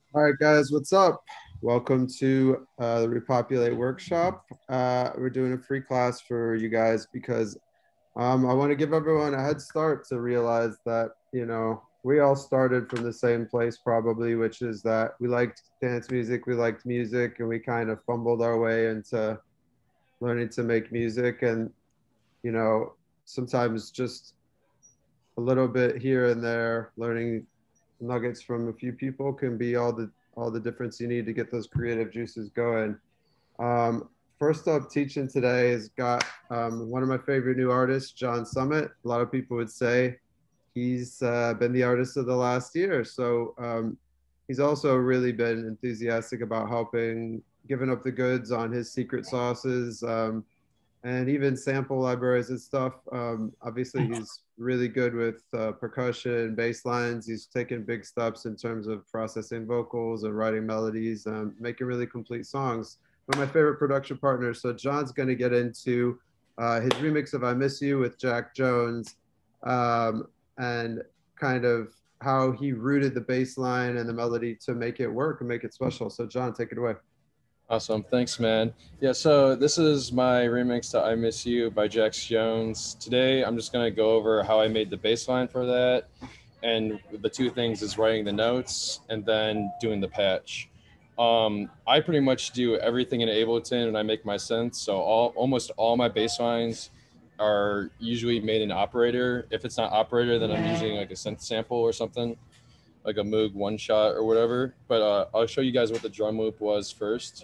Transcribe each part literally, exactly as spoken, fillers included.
All right, guys, what's up? Welcome to uh, the Repopulate workshop. Uh, we're doing a free class for you guys because um, I want to give everyone a head start to realize that, you know, we all started from the same place probably, which is that we liked dance music, we liked music, and we kind of fumbled our way into learning to make music. And, you know, sometimes just a little bit here and there, learning nuggets from a few people can be all the all the difference you need to get those creative juices going. Um, First up, teaching today has got um, one of my favorite new artists, John Summit. A lot of people would say he's uh, been the artist of the last year. So um, he's also really been enthusiastic about helping, giving up the goods on his secret sauces. Um, and even sample libraries and stuff. Um, obviously, he's really good with uh, percussion, bass lines. He's taken big steps in terms of processing vocals and writing melodies, um, making really complete songs. One of my favorite production partners. So John's going to get into uh, his remix of "I Miss You" with Jack Jones, um, and kind of how he rooted the bass line and the melody to make it work and make it special. So John, take it away. Awesome. Thanks, man. Yeah, so this is my remix to I Miss You by Jax Jones. Today, I'm just going to go over how I made the bass line for that. And the two things is writing the notes and then doing the patch. Um, I pretty much do everything in Ableton and I make my synths. So all almost all my bass lines are usually made in Operator. If it's not Operator, then I'm using like a synth sample or something, like a Moog one shot or whatever. But uh, I'll show you guys what the drum loop was first.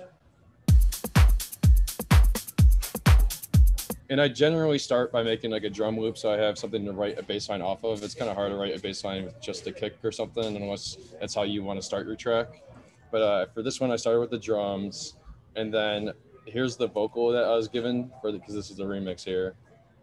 And I generally start by making like a drum loop so I have something to write a bass line off of. It's kind of hard to write a bass line with just a kick or something unless that's how you want to start your track. But uh, for this one, I started with the drums, and then here's the vocal that I was given for because this is a remix here.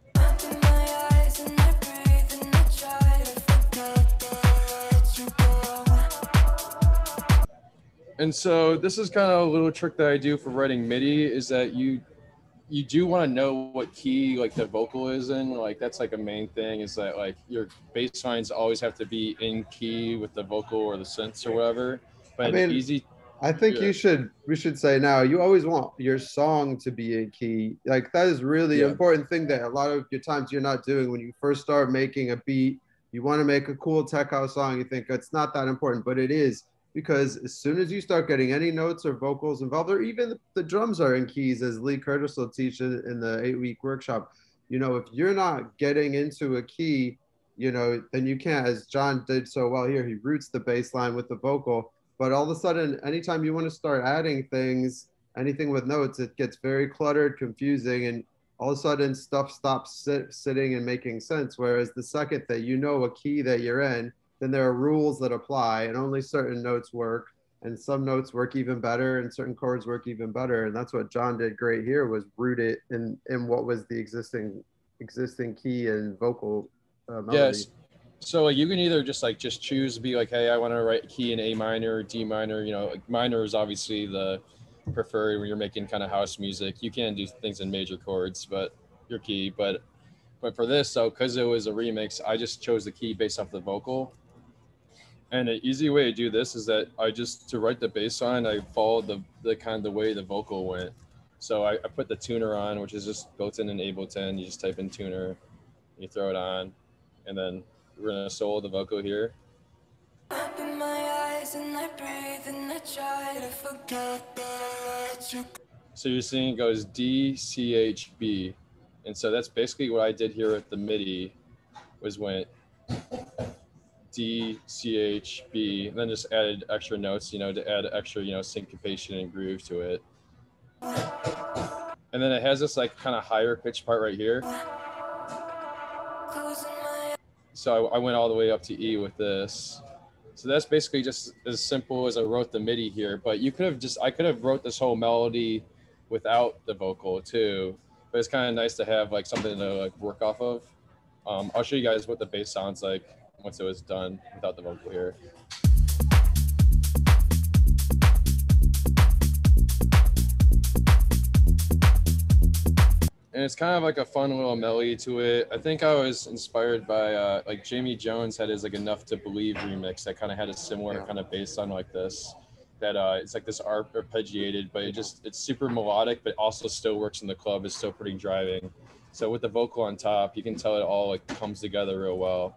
And so this is kind of a little trick that I do for writing MIDI is that you you do want to know what key like the vocal is in. Like that's like a main thing is that like your bass lines always have to be in key with the vocal or the synths or whatever. I But an mean, easy, I think yeah, you should we should say now you always want your song to be a key. Like that is really yeah, important thing that a lot of your times you're not doing when you first start making a beat. You want to make a cool tech house song, you think it's not that important, but it is because as soon as you start getting any notes or vocals involved, or even the drums are in keys, as Lee Curtis will teach in, in the eight week workshop. You know, if you're not getting into a key, you know, then you can't, as John did so well here, he roots the bass line with the vocal, but all of a sudden, anytime you want to start adding things, anything with notes, it gets very cluttered, confusing, and all of a sudden stuff stops sit, sitting and making sense. Whereas the second that you know a key that you're in, then there are rules that apply, and only certain notes work, and some notes work even better, and certain chords work even better. And that's what John did great here was root it in in what was the existing existing key and vocal uh, melody. yes. So like you can either just like just choose to be like, hey, I want to write a key in A minor or D minor. You know, like minor is obviously the preferred when you're making kind of house music. You can do things in major chords, but your key. But but for this, so because it was a remix, I just chose the key based off the vocal. And an easy way to do this is that I just to write the bass line, I followed the the kind of the way the vocal went. So I, I put the tuner on, which is just built in in Ableton. You just type in tuner, you throw it on, and then we're gonna solo the vocal here. So you're seeing it goes D C H B, and so that's basically what I did here with the MIDI was went D, C, H, B, and then just added extra notes, you know, to add extra, you know, syncopation and groove to it. And then it has this like kind of higher pitch part right here. So I, I went all the way up to E with this. So that's basically just as simple as I wrote the MIDI here. But you could have just, I could have wrote this whole melody without the vocal too. But it's kind of nice to have like something to like work off of. Um, I'll show you guys what the bass sounds like once it was done without the vocal here. And it's kind of like a fun little melody to it. I think I was inspired by uh, like Jamie Jones had his like Enough to Believe remix that kind of had a similar Yeah. kind of bass sound like this. that uh, it's like this arpeggiated, but it just it's super melodic, but also still works in the club. It's still pretty driving. So with the vocal on top, you can tell it all like comes together real well.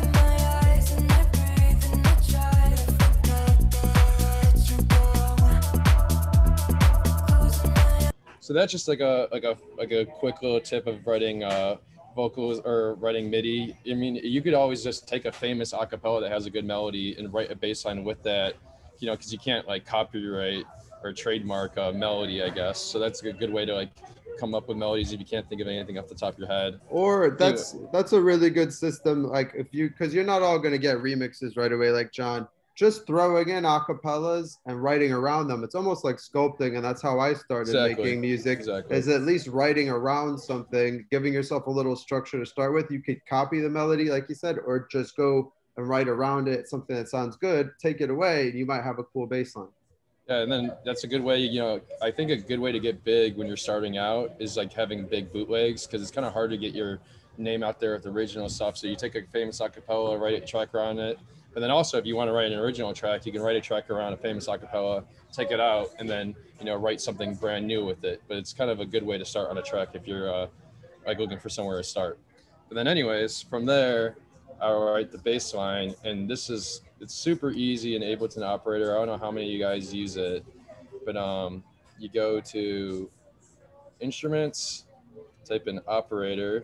So that's just like a like a like a quick little tip of writing uh, vocals or writing MIDI. I mean, you could always just take a famous acapella that has a good melody and write a bass line with that, you know, because you can't like copyright or trademark a melody, I guess. So that's a good way to like come up with melodies if you can't think of anything off the top of your head. Or that's that's a really good system. Like if you, because you're not all going to get remixes right away, like John. Just throwing in acapellas and writing around them. It's almost like sculpting, and that's how I started Exactly. making music. Exactly. Is at least writing around something, giving yourself a little structure to start with. You could copy the melody, like you said, or just go and write around it, something that sounds good, take it away, and you might have a cool bass line. Yeah, and then that's a good way, you know, I think a good way to get big when you're starting out is like having big bootlegs, because it's kind of hard to get your name out there with the original stuff. So you take a famous acapella, write a track around it. But then also if you want to write an original track, you can write a track around a famous acapella, take it out, and then, you know, write something brand new with it. But it's kind of a good way to start on a track if you're uh, like looking for somewhere to start. But then anyways, from there, I'll write the bass line, and this is, it's super easy in Ableton Operator. I don't know how many of you guys use it, but um, you go to Instruments, type in Operator,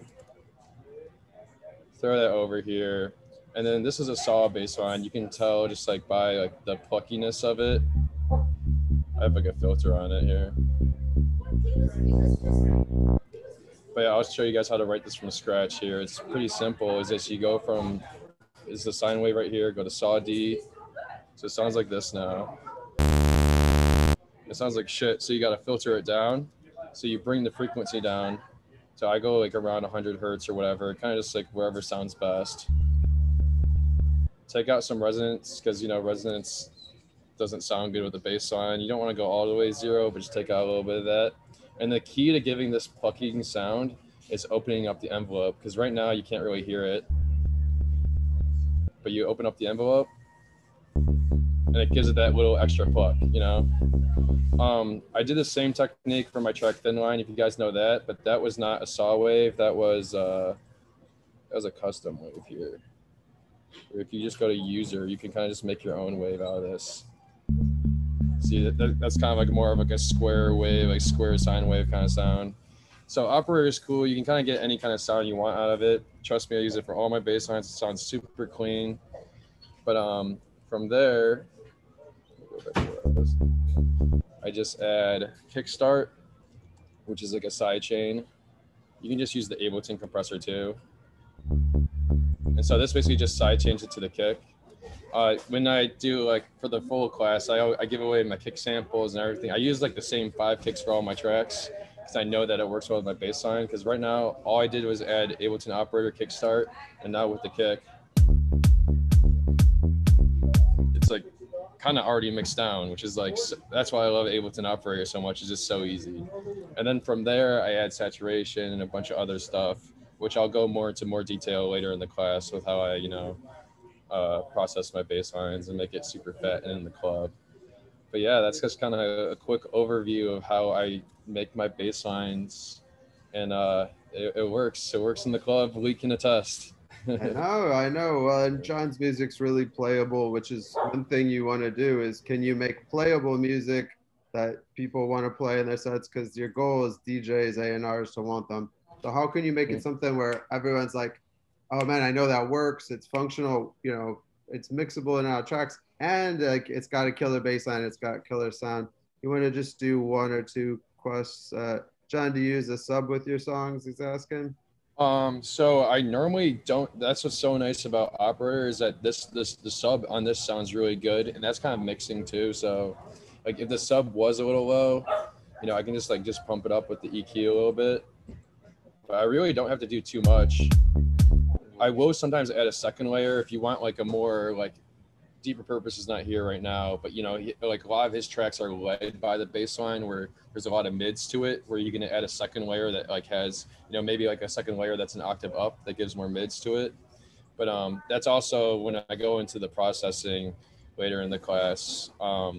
throw that over here, and then this is a saw bass line. You can tell just like by like the pluckiness of it. I have like a filter on it here. But yeah, I'll show you guys how to write this from scratch here. It's pretty simple. Is this, you go from, is the sine wave right here, go to saw D. So it sounds like this now. It sounds like shit, so you gotta filter it down. So you bring the frequency down. So I go like around one hundred hertz or whatever, kind of just like wherever sounds best. Take out some resonance, because you know resonance doesn't sound good with the bass line. You don't want to go all the way zero, but just take out a little bit of that. And the key to giving this plucking sound is opening up the envelope, because right now you can't really hear it. But you open up the envelope, and it gives it that little extra pluck, you know? Um, I did the same technique for my track Thin Line, if you guys know that, but that was not a saw wave. That was, uh, that was a custom wave here. Or if you just go to user, you can kind of just make your own wave out of this. See, that, that, that's kind of like more of like a square wave, like square sine wave kind of sound. So Operator is cool. You can kind of get any kind of sound you want out of it. Trust me, I use it for all my bass lines. It sounds super clean. But um, from there, I just add kickstart, which is like a side chain. You can just use the Ableton compressor too. And so this basically just side chains it to the kick. Uh, when I do like for the full class, I, I give away my kick samples and everything. I use like the same five kicks for all my tracks because I know that it works well with my bass line. Because right now, all I did was add Ableton Operator kickstart, and now with the kick, it's like kind of already mixed down, which is like, that's why I love Ableton Operator so much. It's just so easy. And then from there, I add saturation and a bunch of other stuff, which I'll go more into more detail later in the class with how I, you know, uh, process my bass lines and make it super fat and in the club. But yeah, that's just kind of a quick overview of how I make my bass lines, and uh, it, it works. It works in the club. Lee can attest. I know, I know. Well, and John's music's really playable, which is one thing you want to do is, can you make playable music that people want to play in their sets? Because your goal as D Js, A and Rs to want them. So how can you make it something where everyone's like, oh man, I know that works. It's functional, you know, it's mixable in our tracks, and like it's got a killer bass line, it's got killer sound. You want to just do one or two quests. Uh, John, do you use a sub with your songs? He's asking. Um, so I normally don't. That's what's so nice about Operator is that this this the sub on this sounds really good, and that's kind of mixing too. So, like if the sub was a little low, you know, I can just like just pump it up with the E Q a little bit. But I really don't have to do too much. I will sometimes add a second layer if you want like a more like deeper purpose is not here right now, but you know, he, like a lot of his tracks are led by the bass line where there's a lot of mids to it, where you can add a second layer that like has, you know, maybe like a second layer that's an octave up that gives more mids to it. But um, that's also when I go into the processing later in the class. Um,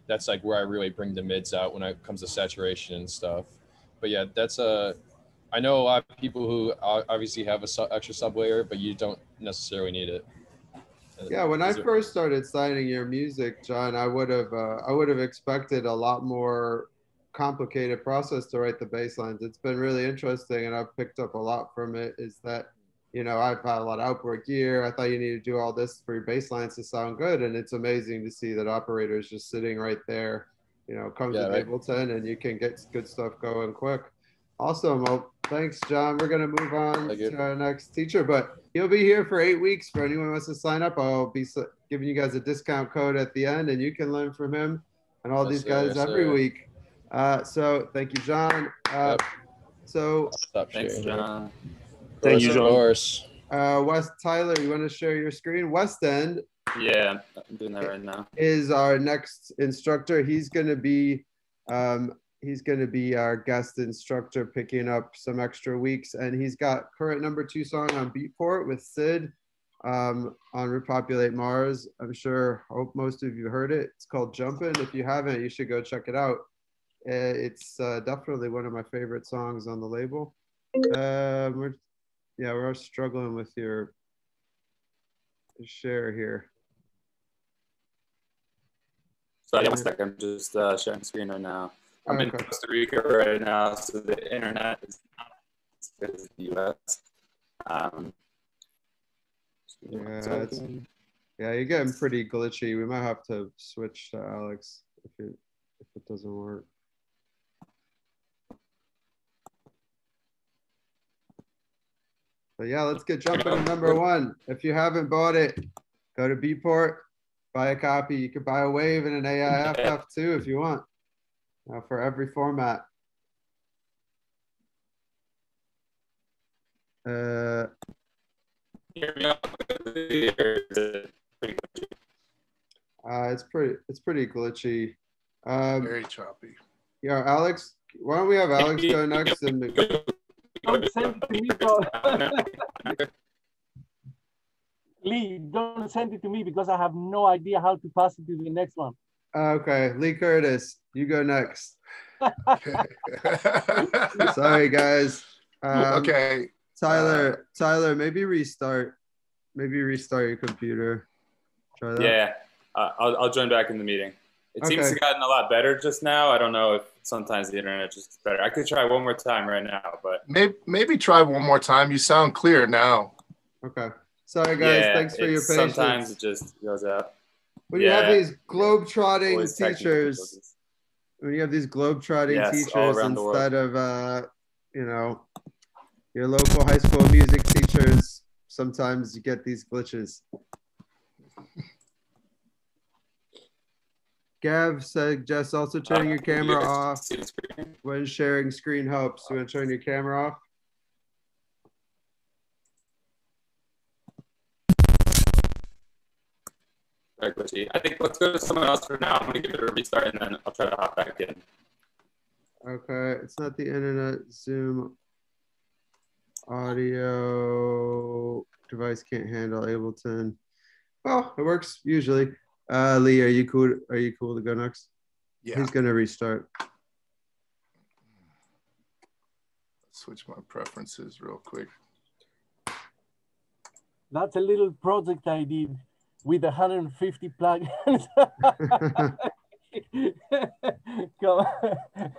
that's like where I really bring the mids out when it comes to saturation and stuff. But yeah, that's a. I know a lot of people who obviously have a su- extra sub layer, but you don't necessarily need it. Yeah, when I There, first started signing your music, John, I would have uh, I would have expected a lot more complicated process to write the bass lines. It's been really interesting, and I've picked up a lot from it. Is that you know I've had a lot of outboard gear. I thought you needed to do all this for your bass lines to sound good, and it's amazing to see that operators just sitting right there. You know, comes yeah, with right. Ableton, and you can get good stuff going quick. Awesome. Well, thanks, John. We're going to move on to our next teacher, but he'll be here for eight weeks for anyone who wants to sign up. I'll be giving you guys a discount code at the end, and you can learn from him and all yes, these guys sir, every sir. week. Uh, so thank you, John. Uh, yep. So Stop Thanks, John. Thank you, John. Of course. Uh, West Tyler, you want to share your screen? Westend. Yeah, I'm doing that right now. Is our next instructor. He's going to be um, he's going to be our guest instructor, picking up some extra weeks, and he's got current number two song on Beatport with Sid um, on Repopulate Mars. I'm sure, hope most of you heard it. It's called Jumpin'. If you haven't, you should go check it out. It's uh, definitely one of my favorite songs on the label. Uh, we're, yeah, we're struggling with your share here. So yeah, one second, I'm just uh, sharing screen right now. I'm okay. in Costa Rica right now, so the internet is not as good as the U S. Um, yeah, it's, yeah, you're getting pretty glitchy. We might have to switch to Alex if it if it doesn't work. But yeah, let's get jumping to number one. If you haven't bought it, go to Beatport, buy a copy. You could buy a Wave and an A I F F too if you want. Uh, for every format. Uh, uh, it's pretty. It's pretty glitchy. Um, Very choppy. Yeah, Alex. Why don't we have Alex go next? And don't send it to me, bro. Lee, don't send it to me because I have no idea how to pass it to the next one. Okay, Lee Curtis, you go next. Sorry, guys. Um, okay, Tyler. Uh, Tyler, maybe restart. Maybe restart your computer. Try that. Yeah, uh, I'll I'll join back in the meeting. It okay. seems to have gotten a lot better just now. I don't know if sometimes the internet just is better. I could try one more time right now, but maybe maybe try one more time. You sound clear now. Okay. Sorry, guys. Yeah, Thanks for your patience. Sometimes it just goes out. When yeah. you have these globe-trotting teachers, when you have these globe-trotting yes, teachers instead of, uh, you know, your local high school music teachers, sometimes you get these glitches. Gav suggests also turning your camera off when sharing screen helps. You want to turn your camera off? Very glitchy. I think let's go to someone else for now. I'm going to give it a restart and then I'll try to hop back in. Okay, it's not the internet. Zoom audio device can't handle Ableton. Oh, it works usually. Uh, Lee, are you cool? Are you cool to go next? Yeah. He's going to restart. Let's switch my preferences real quick. That's a little project I did with one hundred fifty plugins. Go on.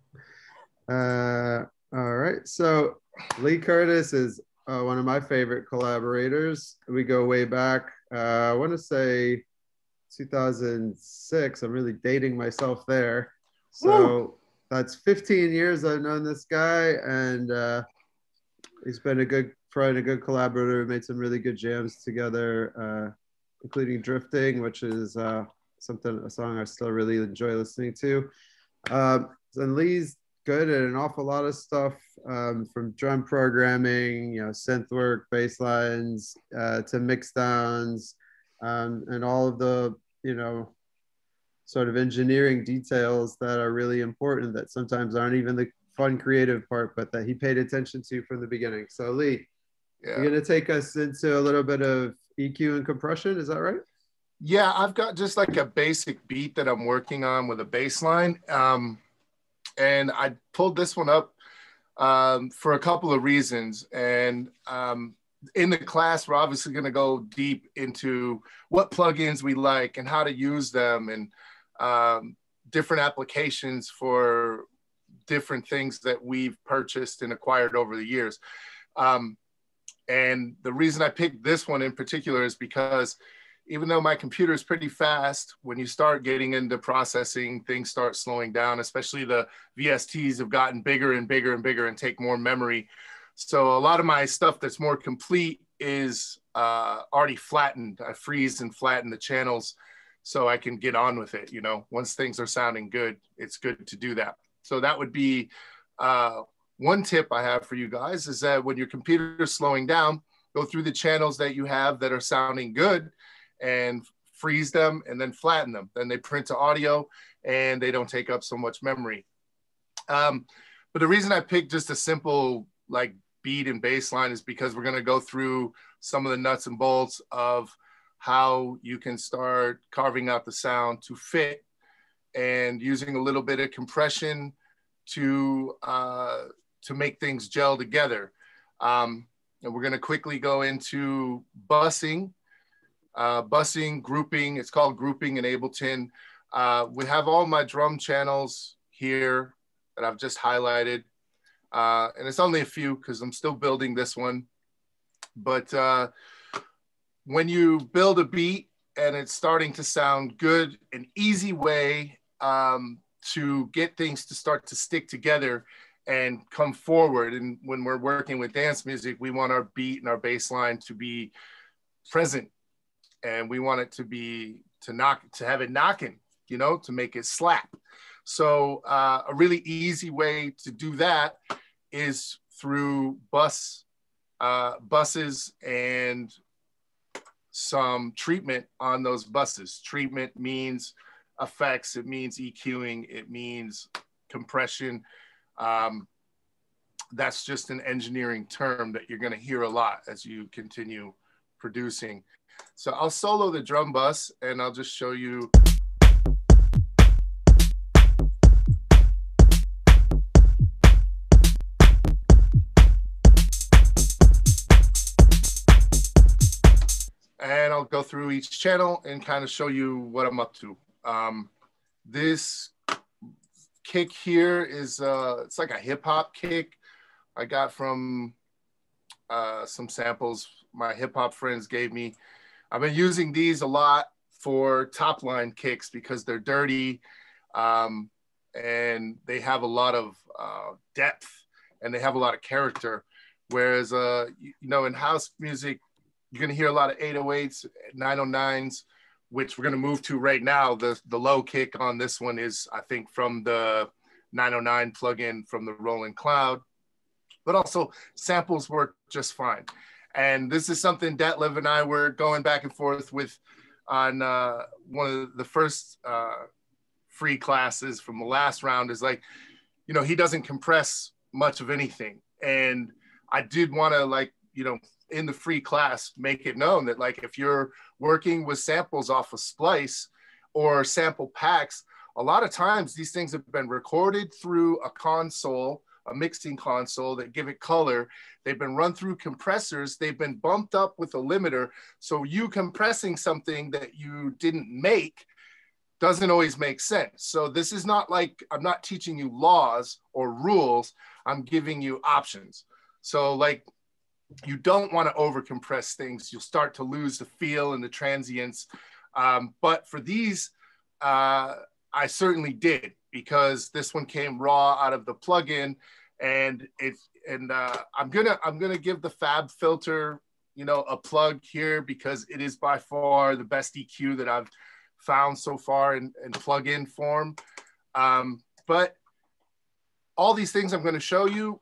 Uh, all right. So Lee Curtis is uh, one of my favorite collaborators. We go way back. Uh, I want to say two thousand six. I'm really dating myself there. So Woo! That's fifteen years I've known this guy, and uh, he's been a good friend, a good collaborator. We made some really good jams together, uh, including Drifting, which is uh, something, a song I still really enjoy listening to. Um, and Lee's good at an awful lot of stuff, um, from drum programming, you know, synth work, bass lines, uh, to mix downs, um, and all of the, you know, sort of engineering details that are really important that sometimes aren't even the fun creative part, but that he paid attention to from the beginning. So Lee, yeah. You're gonna take us into a little bit of E Q and compression, is that right? Yeah, I've got just like a basic beat that I'm working on with a bass line. Um, and I pulled this one up um, for a couple of reasons. And um, in the class, we're obviously going to go deep into what plugins we like and how to use them, and um, different applications for different things that we've purchased and acquired over the years. Um, and the reason I picked this one in particular is because even though my computer is pretty fast, when you start getting into processing, things start slowing down, especially the V S Ts have gotten bigger and bigger and bigger and take more memory. So a lot of my stuff that's more complete is uh, already flattened. I freeze and flatten the channels so I can get on with it. You know, once things are sounding good, it's good to do that. So that would be uh, one tip I have for you guys, is that when your computer is slowing down, go through the channels that you have that are sounding good and freeze them and then flatten them. Then they print to audio and they don't take up so much memory. Um, but the reason I picked just a simple like beat and bass line is because we're going to go through some of the nuts and bolts of how you can start carving out the sound to fit, and using a little bit of compression to, uh, to make things gel together. Um, and we're going to quickly go into bussing. Uh, bussing, grouping, it's called grouping in Ableton. Uh, we have all my drum channels here that I've just highlighted. Uh, and it's only a few because I'm still building this one. But uh, when you build a beat and it's starting to sound good, an easy way um, to get things to start to stick together and come forward. And when we're working with dance music, we want our beat and our bass line to be present. And we want it to be, to knock, to have it knocking, you know, to make it slap. So uh, a really easy way to do that is through bus, uh, buses and some treatment on those buses. Treatment means effects, it means EQing, it means compression. Um, that's just an engineering term that you're gonna hear a lot as you continue producing. So I'll solo the drum bus and I'll just show you. And I'll go through each channel and kind of show you what I'm up to. Um, this kick here is, uh, it's like a hip hop kick I got from uh, some samples my hip hop friends gave me. I've been using these a lot for top line kicks because they're dirty um, and they have a lot of uh, depth and they have a lot of character. Whereas, uh, you, you know, in house music, you're gonna hear a lot of eight oh eights, nine oh nines, which we're gonna move to right now. The, the low kick on this one is, I think, from the nine oh nine plugin from the Rolling Cloud, but also samples work just fine. And this is something Detlef and I were going back and forth with on uh, one of the first uh, free classes from the last round, is like, you know, he doesn't compress much of anything. And I did want to, like, you know, in the free class, make it known that, like, if you're working with samples off of Splice or sample packs, a lot of times these things have been recorded through a console, a mixing console that give it color. They've been run through compressors. They've been bumped up with a limiter. So you compressing something that you didn't make doesn't always make sense. So this is not like, I'm not teaching you laws or rules. I'm giving you options. So, like, you don't want to over compress things. You'll start to lose the feel and the transients. Um, but for these, uh, I certainly did, because this one came raw out of the plugin, and it and uh, I'm gonna I'm gonna give the Fab filter, you know, a plug here, because it is by far the best E Q that I've found so far in, in plugin form. Um, but all these things I'm going to show you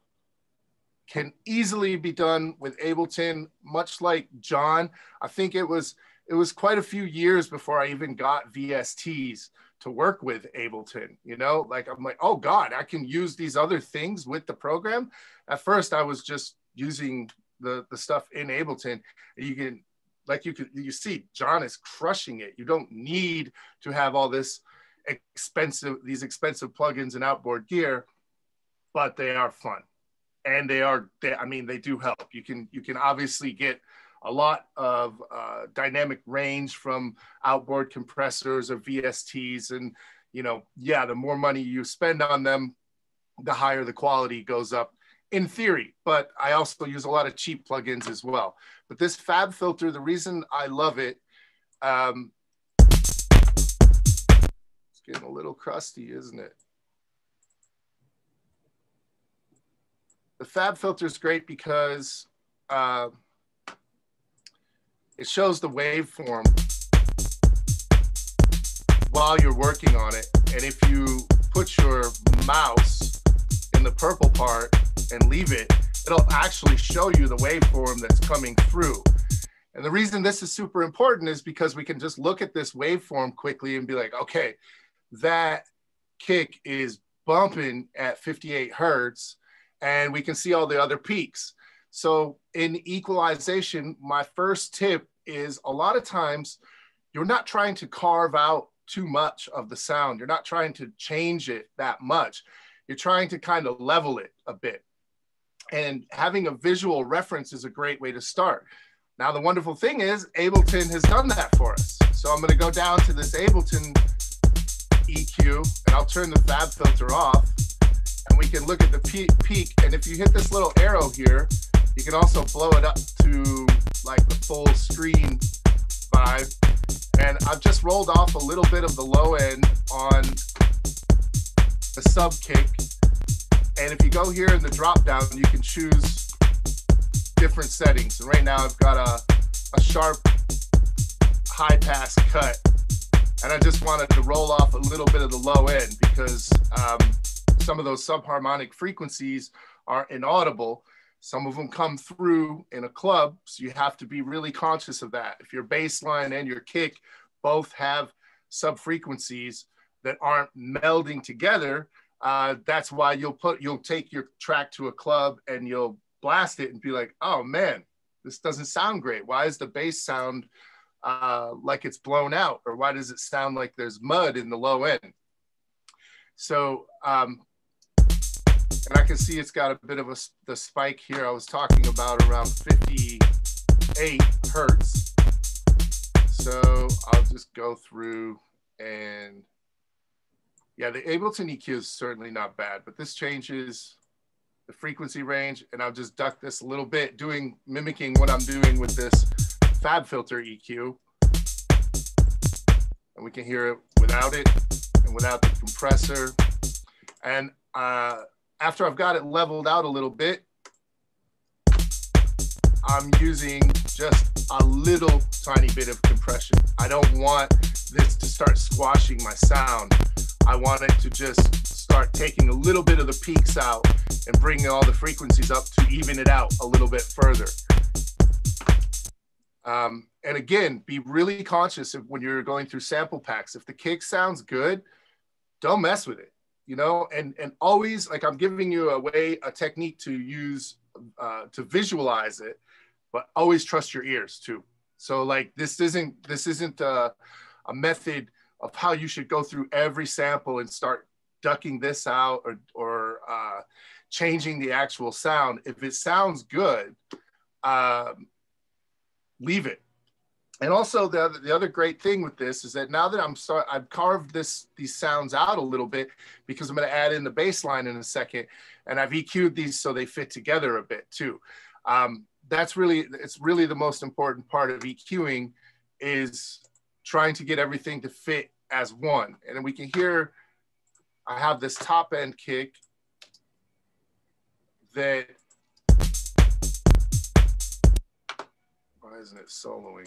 can easily be done with Ableton, much like John. I think it was it was quite a few years before I even got V S Ts to work with Ableton, you know, like, I'm like, oh God, I can use these other things with the program. At first I was just using the, the stuff in Ableton. You can like you could, you see John is crushing it. You don't need to have all this expensive, these expensive plugins and outboard gear, but they are fun. And they are, they, I mean, they do help. You can, you can obviously get a lot of uh, dynamic range from outboard compressors or V S Ts. And, you know, yeah, the more money you spend on them, the higher the quality goes up in theory. But I also use a lot of cheap plugins as well. But this Fab filter, the reason I love it, um, it's getting a little crusty, isn't it? The Fab filter is great because uh, it shows the waveform while you're working on it. And if you put your mouse in the purple part and leave it, it'll actually show you the waveform that's coming through. And the reason this is super important is because we can just look at this waveform quickly and be like, okay, that kick is bumping at fifty-eight hertz, and we can see all the other peaks. So in equalization, my first tip is a lot of times you're not trying to carve out too much of the sound. You're not trying to change it that much. You're trying to kind of level it a bit. And having a visual reference is a great way to start. Now, the wonderful thing is Ableton has done that for us. So I'm gonna go down to this Ableton E Q and I'll turn the Fab filter off and we can look at the peak. And if you hit this little arrow here, you can also blow it up to like the full screen vibe. And I've just rolled off a little bit of the low end on the sub kick. And if you go here in the drop down, you can choose different settings. And right now I've got a, a sharp high pass cut. And I just wanted to roll off a little bit of the low end because um, some of those subharmonic frequencies are inaudible. Some of them come through in a club, so you have to be really conscious of that. If your bass line and your kick both have sub-frequencies that aren't melding together, uh, that's why you'll put you'll take your track to a club and you'll blast it and be like, oh man, this doesn't sound great. Why is the bass sound uh, like it's blown out? Or why does it sound like there's mud in the low end? So, um, and I can see it's got a bit of a the spike here I was talking about around fifty-eight hertz. So I'll just go through and yeah, the Ableton E Q is certainly not bad, but this changes the frequency range, and I'll just duck this a little bit, doing mimicking what I'm doing with this Fab filter E Q. And we can hear it without it and without the compressor. And uh, after I've got it leveled out a little bit, I'm using just a little tiny bit of compression. I don't want this to start squashing my sound. I want it to just start taking a little bit of the peaks out and bringing all the frequencies up to even it out a little bit further. Um, and again, be really conscious of when you're going through sample packs. If the kick sounds good, don't mess with it, you know, and, and always, like, I'm giving you a way, a technique to use, uh, to visualize it, but always trust your ears too. So like, this isn't, this isn't a, a method of how you should go through every sample and start ducking this out or, or uh, changing the actual sound. If it sounds good, um, leave it. And also the other, the other great thing with this is that now that I'm start, I've carved this these sounds out a little bit because I'm going to add in the bass line in a second, and I've E Q'd these so they fit together a bit too. Um, that's really, it's really the most important part of EQing, is trying to get everything to fit as one. And then we can hear, I have this top end kick that, why isn't it soloing?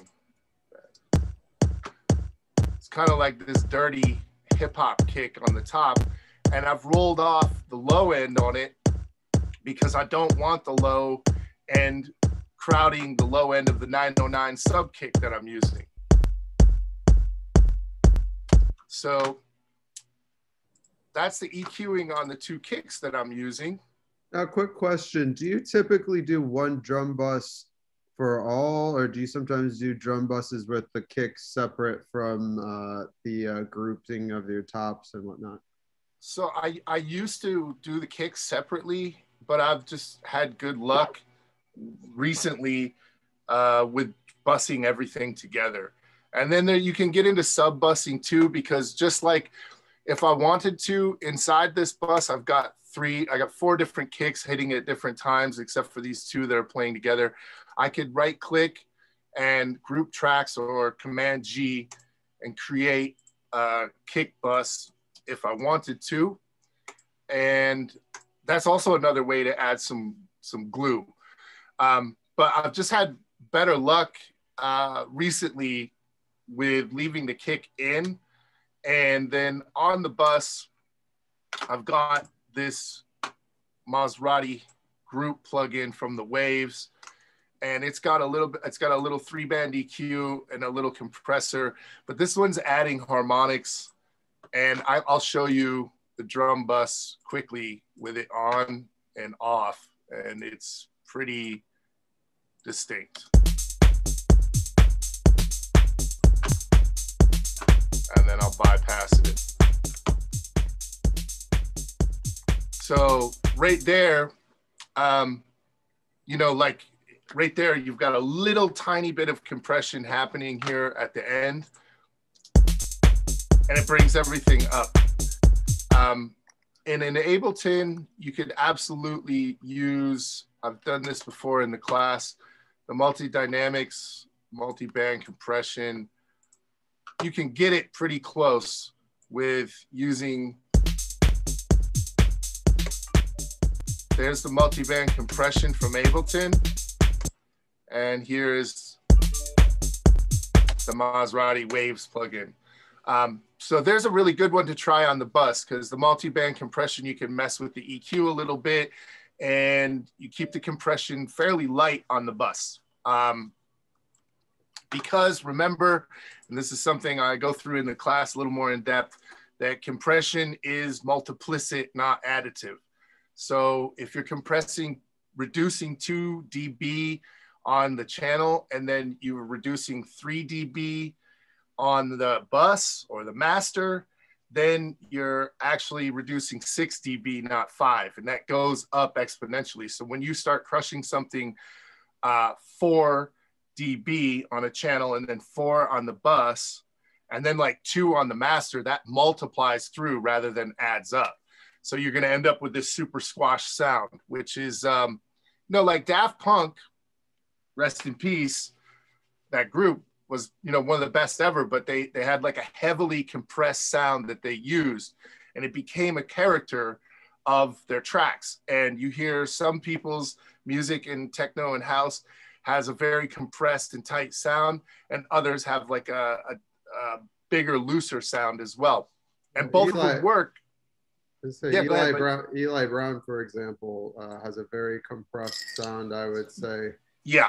It's kind of like this dirty hip hop kick on the top. And I've rolled off the low end on it because I don't want the low end crowding the low end of the nine oh nine sub kick that I'm using. So that's the EQing on the two kicks that I'm using. Now, quick question. Do you typically do one drum bus for all, or do you sometimes do drum buses with the kicks separate from uh, the uh, grouping of your tops and whatnot? So I, I used to do the kicks separately, but I've just had good luck recently uh, with bussing everything together. And then there, you can get into sub bussing too, because just like if I wanted to, inside this bus, I've got three, I got four different kicks hitting at different times, except for these two that are playing together. I could right click and group tracks or command G and create a kick bus if I wanted to. And that's also another way to add some, some glue. Um, but I've just had better luck uh, recently with leaving the kick in. And then on the bus, I've got this Maserati group plugin from the Waves, and it's got a little bit, it's got a little three band E Q and a little compressor, but this one's adding harmonics. And I, I'll show you the drum bus quickly with it on and off, and it's pretty distinct. And then I'll bypass it. So right there, um, you know, like right there, you've got a little tiny bit of compression happening here at the end, and it brings everything up. Um, and in Ableton, you could absolutely use, I've done this before in the class, the multi-dynamics, multi-band compression. You can get it pretty close with using, there's the multi-band compression from Ableton. And here is the Maserati Waves plugin. Um, so there's a really good one to try on the bus, because the multi-band compression, you can mess with the E Q a little bit, and you keep the compression fairly light on the bus. Um, because remember, and this is something I go through in the class a little more in depth, that compression is multiplicit, not additive. So if you're compressing, reducing two D B on the channel, and then you're reducing three D B on the bus or the master, then you're actually reducing six D B, not five. And that goes up exponentially. So when you start crushing something uh, four D B on a channel and then four on the bus, and then like two on the master, that multiplies through rather than adds up. So you're gonna end up with this super squash sound, which is, um, you know, like Daft Punk, rest in peace, that group was, you know, one of the best ever, but they, they had like a heavily compressed sound that they used, and it became a character of their tracks. And you hear some people's music in techno and house has a very compressed and tight sound, and others have like a, a, a bigger, looser sound as well. And both Eli, would work. Say, yeah, Eli, ahead, Brown, Eli Brown, for example, uh, has a very compressed sound, I would say. Yeah.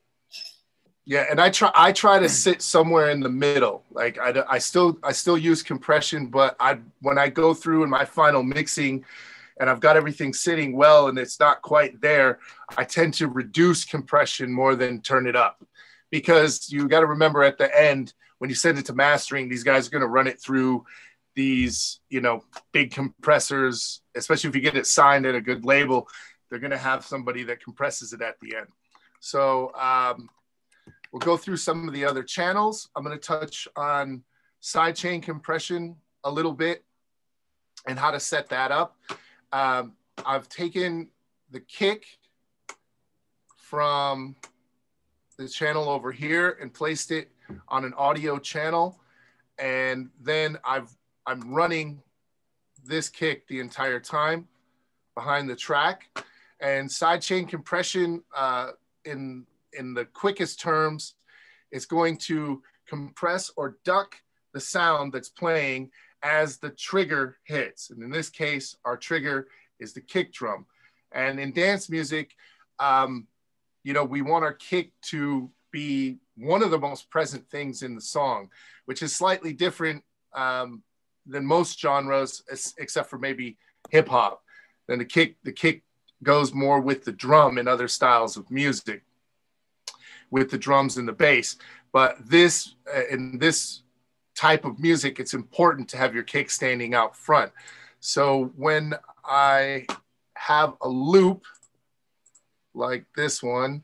Yeah, and I try I try to sit somewhere in the middle. Like I, I still I still use compression, but I when I go through in my final mixing and I've got everything sitting well and it's not quite there, I tend to reduce compression more than turn it up. Because you got to remember at the end, when you send it to mastering, these guys are going to run it through these, you know, big compressors, especially if you get it signed at a good label, they're going to have somebody that compresses it at the end. So um, we'll go through some of the other channels. I'm going to touch on sidechain compression a little bit and how to set that up. Um, I've taken the kick from the channel over here and placed it on an audio channel. And then I've, I'm running this kick the entire time behind the track. And sidechain compression, uh, in, in the quickest terms, is going to compress or duck the sound that's playing as the trigger hits. And in this case, our trigger is the kick drum. And in dance music, um, you know, we want our kick to be one of the most present things in the song, which is slightly different um, than most genres, except for maybe hip hop. Then the kick, the kick goes more with the drum in other styles of music. with the drums and the bass. But this, in this type of music, it's important to have your kick standing out front. So when I have a loop like this one,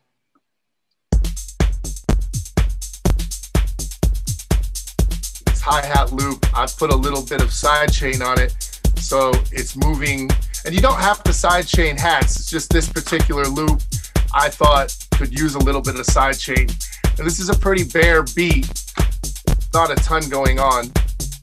this hi-hat loop, I put a little bit of side chain on it, so it's moving. And you don't have to side chain hats, it's just this particular loop I thought could use a little bit of side chain. And this is a pretty bare beat, not a ton going on.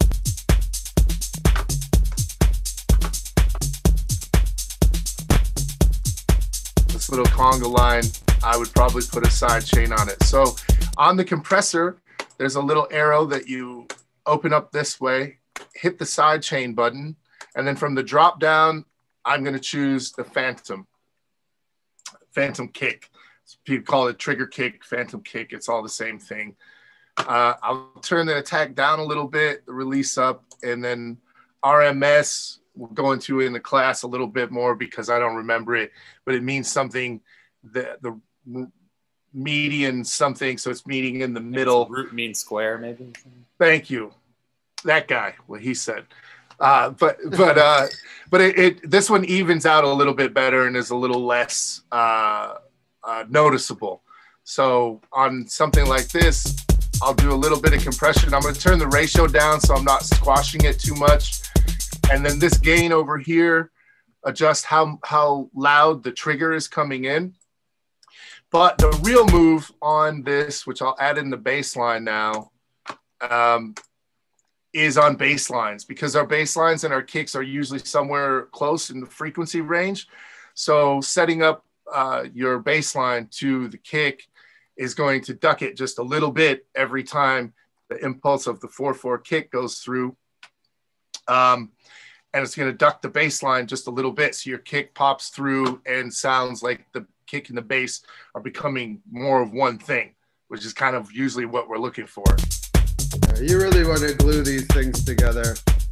This little conga line, I would probably put a side chain on it. So on the compressor, there's a little arrow that you open up this way, hit the side chain button, and then from the drop down, I'm gonna choose the phantom, phantom kick. People call it trigger kick, phantom kick, it's all the same thing. Uh, I'll turn the attack down a little bit, the release up, and then R M S, we'll go into it in the class a little bit more because I don't remember it, but it means something, the, the median something, so it's meeting in the middle. Root means square, maybe? Thank you. That guy, what he said. Uh, but but uh, but it, it this one evens out a little bit better and is a little less uh, uh, noticeable. So on something like this, I'll do a little bit of compression. I'm going to turn the ratio down so I'm not squashing it too much. And then this gain over here, adjust how how loud the trigger is coming in. But the real move on this, which I'll add in the bass line now, um, is on bass lines, because our bass lines and our kicks are usually somewhere close in the frequency range. So setting up uh, your bass line to the kick is going to duck it just a little bit every time the impulse of the four four kick goes through. Um, and it's going to duck the bass line just a little bit, so your kick pops through and sounds like the kick and the bass are becoming more of one thing, which is kind of usually what we're looking for. Yeah, you really want to glue these things together.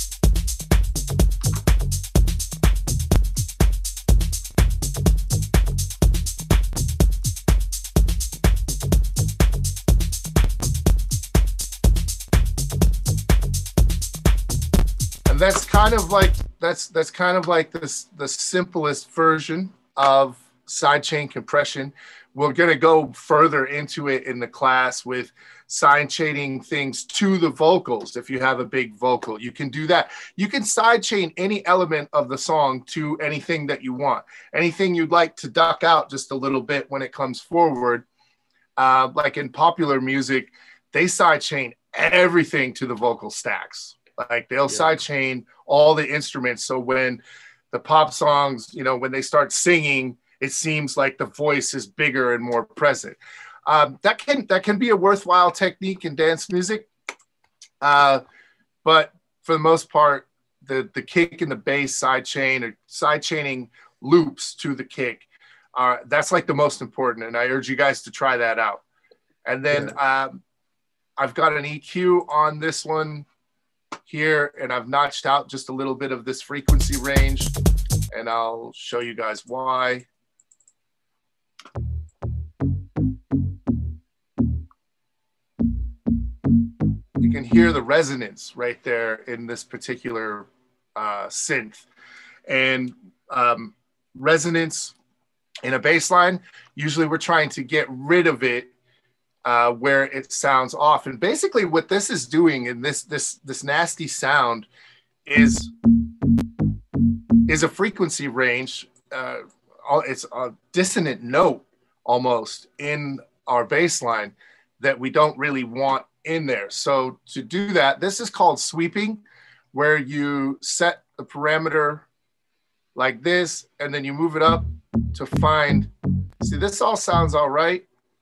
And that's kind of like that's that's kind of like this the simplest version of sidechain compression. We're going to go further into it in the class with sidechaining things to the vocals. If you have a big vocal, you can do that. You can sidechain any element of the song to anything that you want. Anything you'd like to duck out just a little bit when it comes forward. Uh, like in popular music, they sidechain everything to the vocal stacks. Like they'll yeah. sidechain all the instruments. So when the pop songs, you know, when they start singing, it seems like the voice is bigger and more present. Um, that can that can be a worthwhile technique in dance music, uh, but for the most part, the the kick and the bass side chain or side chaining loops to the kick, uh, that's like the most important. And I urge you guys to try that out. And then yeah. um, I've got an E Q on this one here, and I've notched out just a little bit of this frequency range, and I'll show you guys why. You can hear the resonance right there in this particular uh, synth. And um, resonance in a bass line, usually we're trying to get rid of it uh, where it sounds off. And basically what this is doing in this, this, this nasty sound is, is a frequency range. Uh, it's a dissonant note almost in our bass line that we don't really want in there. So to do that, this is called sweeping, where you set the parameter like this, and then you move it up to find, see, this all sounds all right.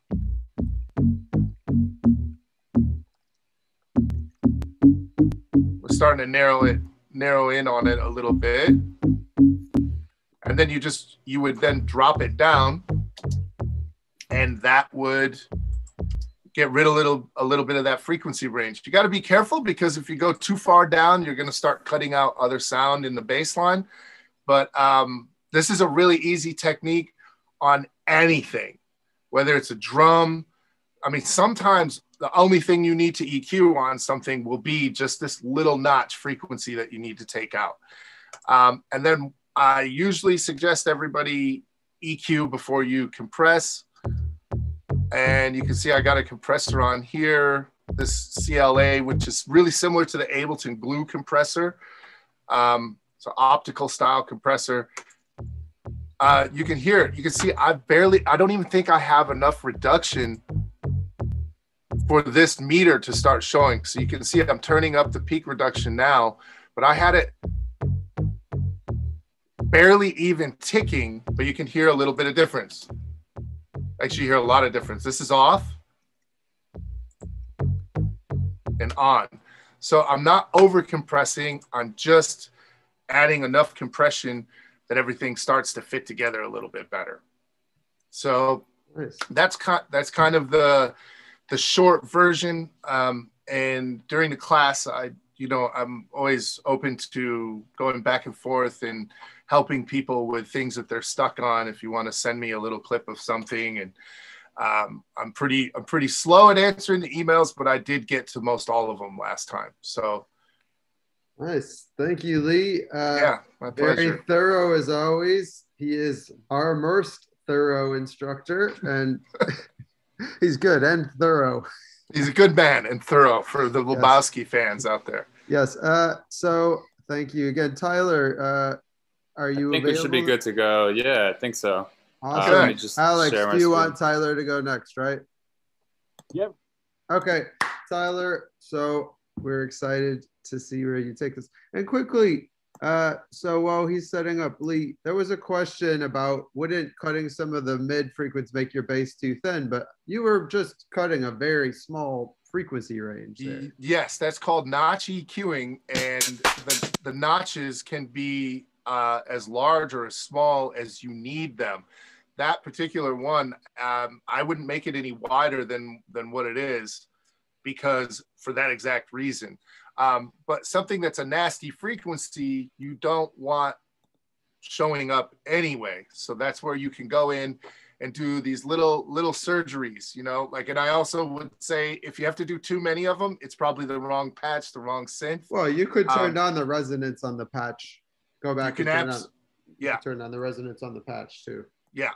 We're starting to narrow it, narrow in on it a little bit. And then you just, you would then drop it down, and that would get rid of a little, a little bit of that frequency range. You got to be careful, because if you go too far down, you're going to start cutting out other sound in the bass line. But um, this is a really easy technique on anything, whether it's a drum, I mean, sometimes the only thing you need to E Q on something will be just this little notch frequency that you need to take out. Um, and then I usually suggest everybody E Q before you compress. And you can see I got a compressor on here, this C L A, which is really similar to the Ableton Glue compressor. Um, it's an optical style compressor. Uh, you can hear it. You can see I barely, I don't even think I have enough reduction for this meter to start showing. So you can see I'm turning up the peak reduction now, but I had it barely even ticking, but you can hear a little bit of difference. Actually, you hear a lot of difference. This is off and on. So I'm not over compressing. I'm just adding enough compression that everything starts to fit together a little bit better. So nice. that's kind that's kind of the the short version. Um, and during the class, I you know I'm always open to going back and forth and helping people with things that they're stuck on. If you want to send me a little clip of something, and um, I'm pretty I'm pretty slow at answering the emails, but I did get to most all of them last time. So. Nice. Thank you, Lee. Uh, yeah, my pleasure. Very thorough as always. He is our immersed thorough instructor, and he's good and thorough. He's a good man and thorough for the Lebowski yes. fans out there. Yes. Uh, so thank you again. Tyler, uh, are you I think available? we should be good to go. Yeah, I think so. Awesome. Uh, let me just Alex, share my do you screen. want Tyler to go next, right? Yep. Okay, Tyler. So we're excited to see where you take this. And quickly, uh, so while he's setting up, Lee, there was a question about wouldn't cutting some of the mid frequencies make your bass too thin, but you were just cutting a very small frequency range there. Yes, that's called notch EQing, and the, the notches can be uh, as large or as small as you need them. That particular one, um, I wouldn't make it any wider than, than what it is, because for that exact reason. Um, but something that's a nasty frequency, you don't want showing up anyway. So that's where you can go in and do these little little surgeries, you know, like, and I also would say if you have to do too many of them, it's probably the wrong patch, the wrong synth. Well, you could turn um, down the resonance on the patch. Go back you and can turn, abs- on, yeah. turn on the resonance on the patch too. Yeah.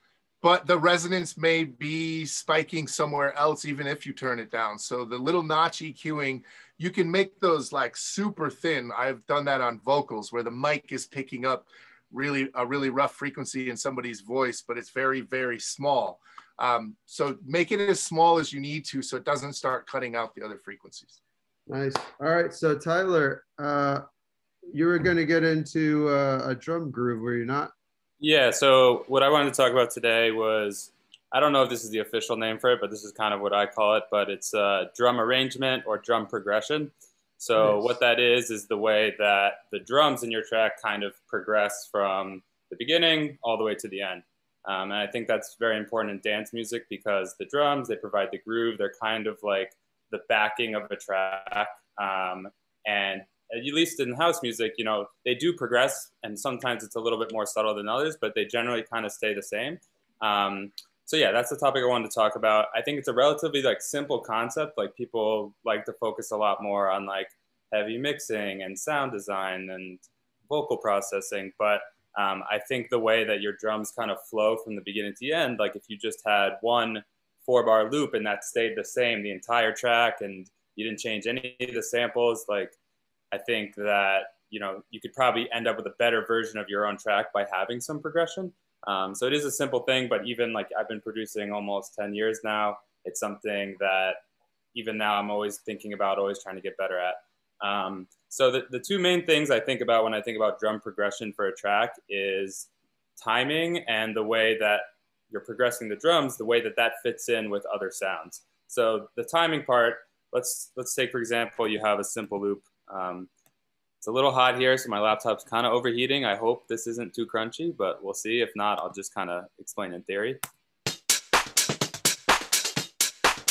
But the resonance may be spiking somewhere else, even if you turn it down. So the little notch EQing, you can make those like super thin. I've done that on vocals where the mic is picking up really a really rough frequency in somebody's voice, but it's very, very small. Um, so make it as small as you need to so it doesn't start cutting out the other frequencies. Nice. All right. So Tyler, uh, you were going to get into uh, a drum groove, were you not? Yeah, so what I wanted to talk about today was, I don't know if this is the official name for it, but this is kind of what I call it, but it's uh, drum arrangement or drum progression. So nice. What that is, is the way that the drums in your track kind of progress from the beginning all the way to the end. Um, and I think that's very important in dance music because the drums, they provide the groove. They're kind of like the backing of a track. Um, and at least in house music, you know, they do progress, and sometimes it's a little bit more subtle than others, but they generally kind of stay the same. Um, so yeah, that's the topic I wanted to talk about. I think it's a relatively like simple concept. Like people like to focus a lot more on like heavy mixing and sound design and vocal processing. But um, I think the way that your drums kind of flow from the beginning to the end, like if you just had one four bar loop and that stayed the same the entire track and you didn't change any of the samples, like I think that, you know, you could probably end up with a better version of your own track by having some progression. Um, so it is a simple thing, but even like I've been producing almost ten years now. It's something that even now I'm always thinking about, always trying to get better at. Um, so the, the two main things I think about when I think about drum progression for a track is timing and the way that you're progressing the drums, the way that that fits in with other sounds. So the timing part, let's, let's take, for example, you have a simple loop. Um, it's a little hot here, so my laptop's kind of overheating. I hope this isn't too crunchy, but we'll see. If not, I'll just kind of explain in theory.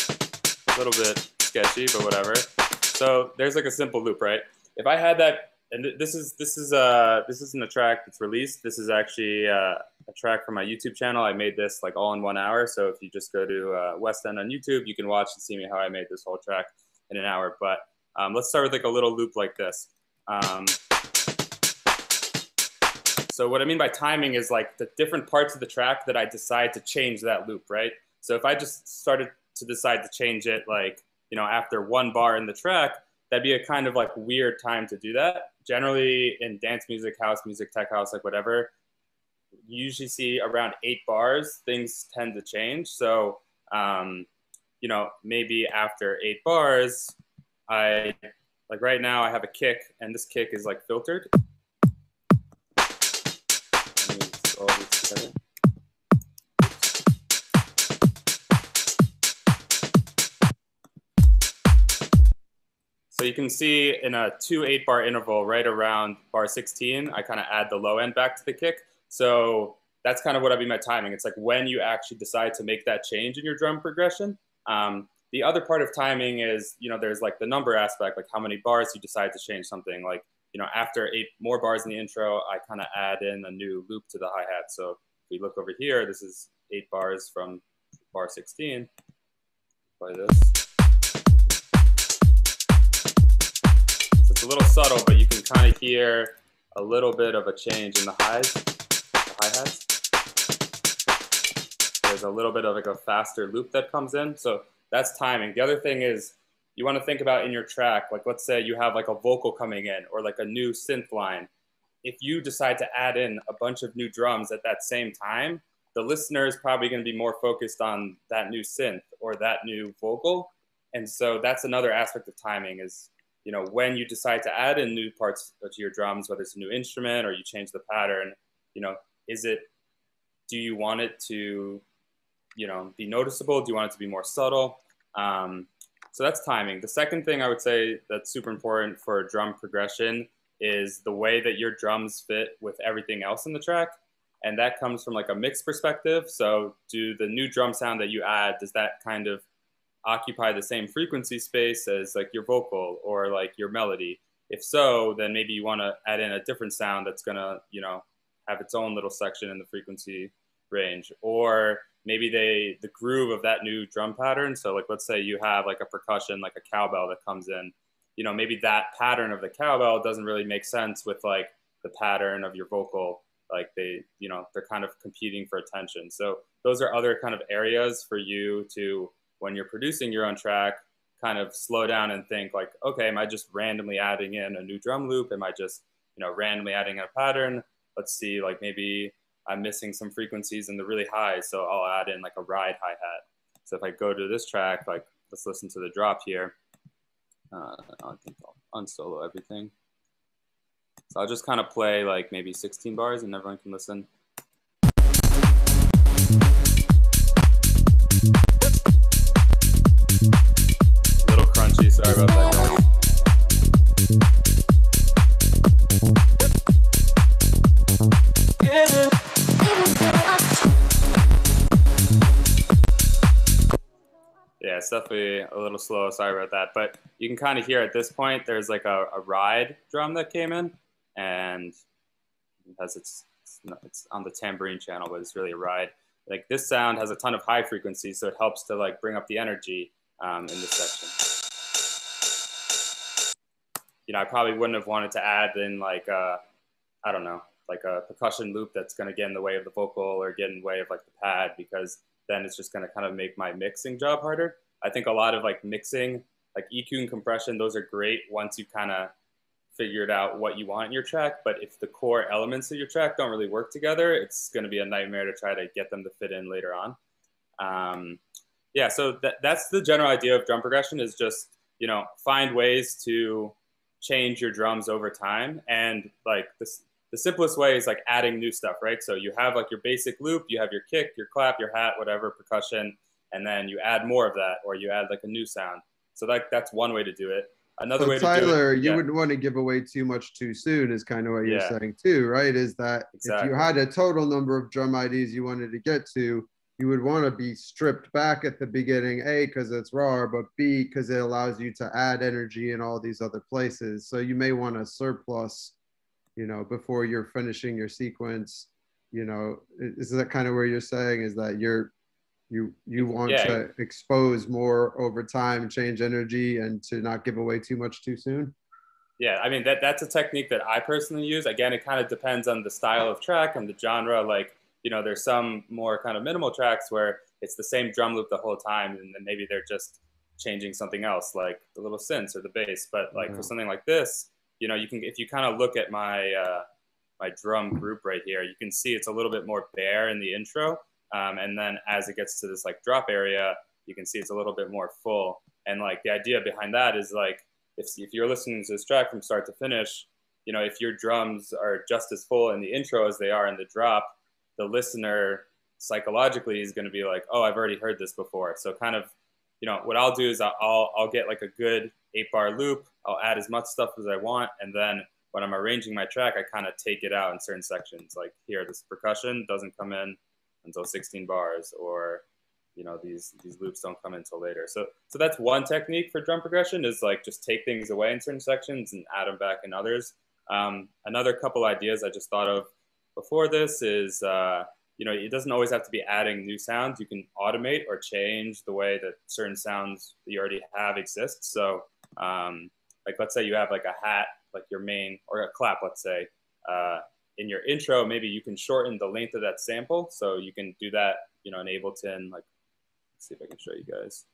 A little bit sketchy, but whatever. So there's like a simple loop, right? If I had that and th this is this is uh this isn't a track that's released. This is actually uh, a track from my YouTube channel. I made this like all in one hour. So if you just go to uh, Westend on YouTube, you can watch and see me how I made this whole track in an hour. But um, let's start with like a little loop like this. Um, so what I mean by timing is like the different parts of the track that I decide to change that loop, right? So if I just started to decide to change it like, you know, after one bar in the track, that'd be a kind of like weird time to do that. Generally in dance music, house music, tech house, like whatever, you usually see around eight bars, things tend to change. So, um, you know, maybe after eight bars, I, like right now I have a kick and this kick is like filtered. Let me scroll this together. So you can see in a two eight bar interval right around bar sixteen, I kind of add the low end back to the kick. So that's kind of what I mean by timing. It's like when you actually decide to make that change in your drum progression. Um, the other part of timing is, you know, there's like the number aspect, like how many bars you decide to change something. Like, you know, after eight more bars in the intro, I kind of add in a new loop to the hi-hat. So if we look over here, this is eight bars from bar sixteen. Play this. It's a little subtle, but you can kind of hear a little bit of a change in the highs, the hi-hats. There's a little bit of like a faster loop that comes in. So that's timing. The other thing is you want to think about in your track, like let's say you have like a vocal coming in or like a new synth line. If you decide to add in a bunch of new drums at that same time, the listener is probably going to be more focused on that new synth or that new vocal. And so that's another aspect of timing is, you know, when you decide to add in new parts to your drums, whether it's a new instrument or you change the pattern, you know, is it, do you want it to, you know, be noticeable? Do you want it to be more subtle? Um, so that's timing. The second thing I would say that's super important for drum progression is the way that your drums fit with everything else in the track. And that comes from like a mix perspective. So do the new drum sound that you add, does that kind of occupy the same frequency space as like your vocal or like your melody? If so, then maybe you want to add in a different sound that's going to, you know, have its own little section in the frequency range. Or maybe they, the groove of that new drum pattern. So like, let's say you have like a percussion, like a cowbell that comes in, you know, maybe that pattern of the cowbell doesn't really make sense with like the pattern of your vocal. Like they, you know, they're kind of competing for attention. So those are other kind of areas for you to, when you're producing your own track, kind of slow down and think like, okay, am I just randomly adding in a new drum loop? Am I just, you know, randomly adding a pattern? Let's see, like maybe I'm missing some frequencies in the really high, so I'll add in like a ride hi-hat. So if I go to this track, like let's listen to the drop here. Uh, I think I'll unsolo everything. So I'll just kind of play like maybe sixteen bars and everyone can listen. Crunchy, sorry about that, guys. Yeah, it's definitely a little slow, sorry about that. But you can kind of hear at this point, there's like a, a ride drum that came in, and it has its, it's, it's on the tambourine channel, but it's really a ride. Like this sound has a ton of high frequencies, so it helps to like bring up the energy um, in this section. You know, I probably wouldn't have wanted to add in like, a, I don't know, like a percussion loop that's going to get in the way of the vocal or get in the way of like the pad, because then it's just going to kind of make my mixing job harder. I think a lot of like mixing, like E Q and compression, those are great once you kind of figured out what you want in your track. But if the core elements of your track don't really work together, it's going to be a nightmare to try to get them to fit in later on. Um, yeah, so that, that's the general idea of drum progression, is just, you know, find ways to change your drums over time. And like this, the simplest way is like adding new stuff, right? So you have like your basic loop, you have your kick, your clap, your hat, whatever, percussion, and then you add more of that, or you add like a new sound. So that, that's one way to do it. Another so way Tyler, to do it, you yeah. wouldn't want to give away too much too soon is kind of what you're Yeah. saying too, right? Is that Exactly. if you had a total number of drum I Ds you wanted to get to, you would want to be stripped back at the beginning, A, because it's raw, but B, because it allows you to add energy in all these other places. So you may want to surplus, you know, before you're finishing your sequence. You know, is that kind of where you're saying is that you're, you, you want yeah. to expose more over time, change energy, and to not give away too much too soon? Yeah, I mean, that that's a technique that I personally use. Again, it kind of depends on the style of track and the genre. Like, you know, there's some more kind of minimal tracks where it's the same drum loop the whole time, and then maybe they're just changing something else, like the little synths or the bass. But like Yeah. for something like this, you know, you can, if you kind of look at my uh, my drum group right here, you can see it's a little bit more bare in the intro, um, and then as it gets to this like drop area, you can see it's a little bit more full. And like the idea behind that is like, If, if you're listening to this track from start to finish, you know, if your drums are just as full in the intro as they are in the drop, the listener psychologically is going to be like, oh, I've already heard this before. So kind of, you know, what I'll do is I'll, I'll get like a good eight bar loop. I'll add as much stuff as I want. And then when I'm arranging my track, I kind of take it out in certain sections. Like here, this percussion doesn't come in until sixteen bars, or you know, these these loops don't come in until later. So so that's one technique for drum progression, is like just take things away in certain sections and add them back in others. Um, another couple ideas I just thought of before this is, uh, you know, it doesn't always have to be adding new sounds. You can automate or change the way that certain sounds that you already have exist. So um, like, let's say you have like a hat, like your main, or a clap, let's say, uh, in your intro, maybe you can shorten the length of that sample. So you can do that, you know, in Ableton, like, see if I can show you guys.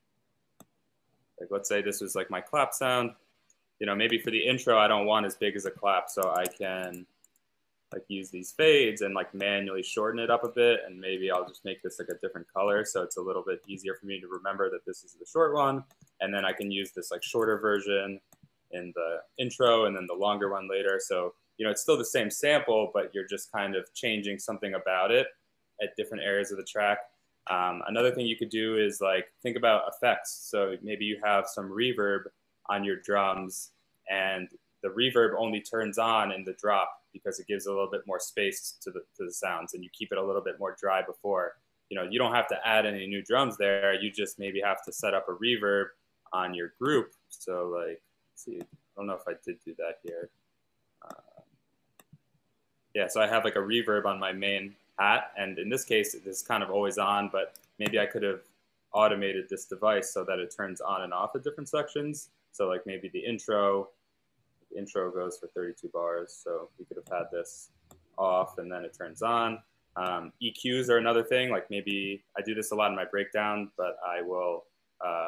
Like, let's say this was like my clap sound. You know, maybe for the intro, I don't want as big as a clap, so I can like use these fades and like manually shorten it up a bit. And maybe I'll just make this like a different color, so it's a little bit easier for me to remember that this is the short one. And then I can use this like shorter version in the intro and then the longer one later. So, you know, it's still the same sample, but you're just kind of changing something about it at different areas of the track. Um, another thing you could do is like think about effects. So maybe you have some reverb on your drums, and the reverb only turns on in the drop because it gives a little bit more space to the, to the sounds, and you keep it a little bit more dry before. You know, you don't have to add any new drums there. You just maybe have to set up a reverb on your group. So like, let's see, I don't know if I did do that here. Uh, yeah, so I have like a reverb on my main hat, and in this case it is kind of always on, but maybe I could have automated this device so that it turns on and off at different sections. So like maybe the intro the intro goes for thirty-two bars, so we could have had this off and then it turns on. um, E Qs are another thing. Like maybe I do this a lot in my breakdown, but I will uh,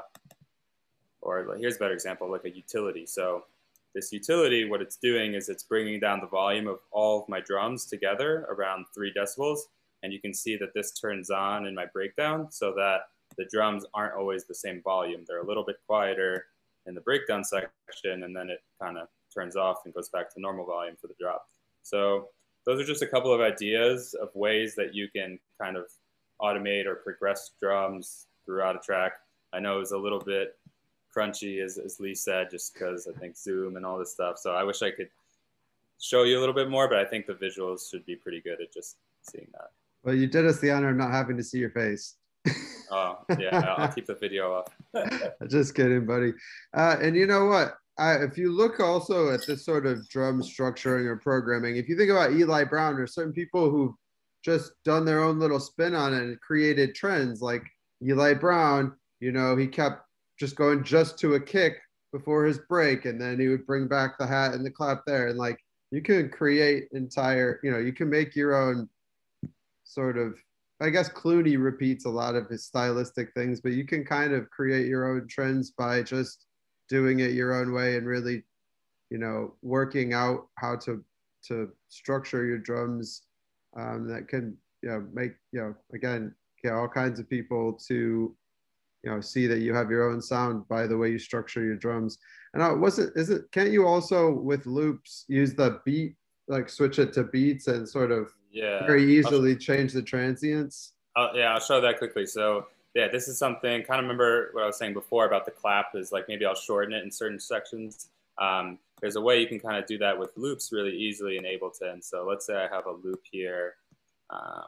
or like, here's a better example, like a utility. So this utility, what it's doing is it's bringing down the volume of all of my drums together around three decibels. And you can see that this turns on in my breakdown so that the drums aren't always the same volume. They're a little bit quieter in the breakdown section, and then it kind of turns off and goes back to normal volume for the drop. So those are just a couple of ideas of ways that you can kind of automate or progress drums throughout a track. I know it was a little bit crunchy, as, as Lee said, just because I think Zoom and all this stuff. So I wish I could show you a little bit more, but I think the visuals should be pretty good at just seeing that. Well, you did us the honor of not having to see your face. Oh, yeah, I'll keep the video off. Just kidding, buddy. Uh, and you know what? I, if you look also at this sort of drum structuring or programming, if you think about Eli Brown, there's certain people who've just done their own little spin on it and created trends. Like Eli Brown, you know, he kept just going just to a kick before his break, and then he would bring back the hat and the clap there. And like, you can create entire, you know, you can make your own sort of, I guess Clooney repeats a lot of his stylistic things, but you can kind of create your own trends by just doing it your own way and really, you know, working out how to to structure your drums. Um, that can, you know, make, you know, again, get all kinds of people to, you know, see that you have your own sound by the way you structure your drums. And I wasn't, is it, can't you also with loops use the beat, like switch it to beats and sort of yeah, very easily change the transients? Uh, yeah, I'll show that quickly. So yeah, this is something, kind of remember what I was saying before about the clap is like, maybe I'll shorten it in certain sections. Um, there's a way you can kind of do that with loops really easily in Ableton. So let's say I have a loop here. Um,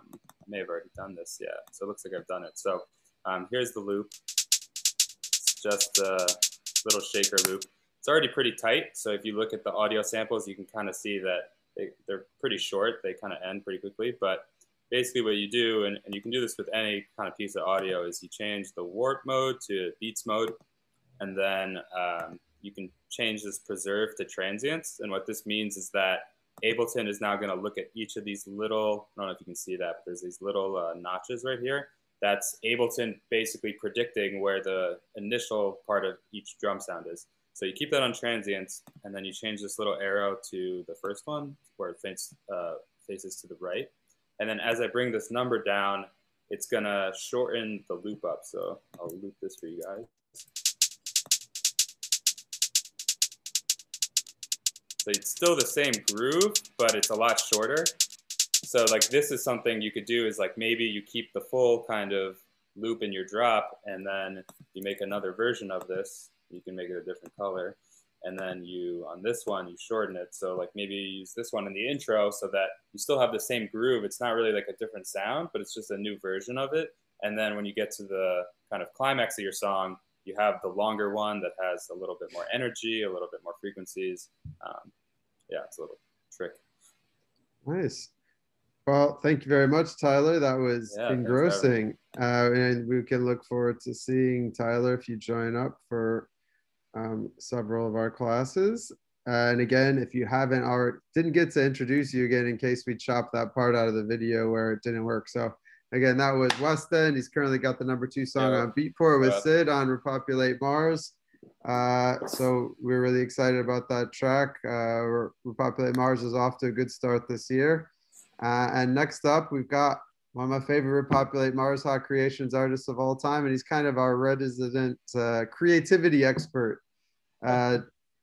may have already done this. Yeah, so it looks like I've done it. So um, here's the loop. It's just a little shaker loop. It's already pretty tight. So if you look at the audio samples, you can kind of see that they, they're pretty short. They kind of end pretty quickly. But basically what you do, and, and you can do this with any kind of piece of audio, is you change the warp mode to beats mode. And then um, you can change this preserve to transients. And what this means is that Ableton is now going to look at each of these little, I don't know if you can see that, but there's these little uh, notches right here. That's Ableton basically predicting where the initial part of each drum sound is. So you keep that on transients, and then you change this little arrow to the first one where it faces, uh, faces to the right. And then as I bring this number down, it's going to shorten the loop up. So I'll loop this for you guys. So it's still the same groove, but it's a lot shorter. So like this is something you could do is like maybe you keep the full kind of loop in your drop, and then you make another version of this. You can make it a different color. And then you, on this one, you shorten it. So like maybe you use this one in the intro so that you still have the same groove. It's not really like a different sound, but it's just a new version of it. And then when you get to the kind of climax of your song, you have the longer one that has a little bit more energy, a little bit more frequencies. Um, yeah, it's a little trick. Nice. Well, thank you very much, Tyler. That was yeah, engrossing. Uh, and we can look forward to seeing Tyler if you join up for um, several of our classes. Uh, and again, if you haven't or didn't get to introduce you again, in case we chopped that part out of the video where it didn't work. So again, that was Westend. He's currently got the number two song yeah. on Beatport with yeah. Sid on Repopulate Mars. Uh, so we're really excited about that track. Uh, Repopulate Mars is off to a good start this year. Uh, and next up, we've got one of my favorite Repopulate Mars Hot Creations artists of all time, and he's kind of our resident uh, creativity expert. Uh,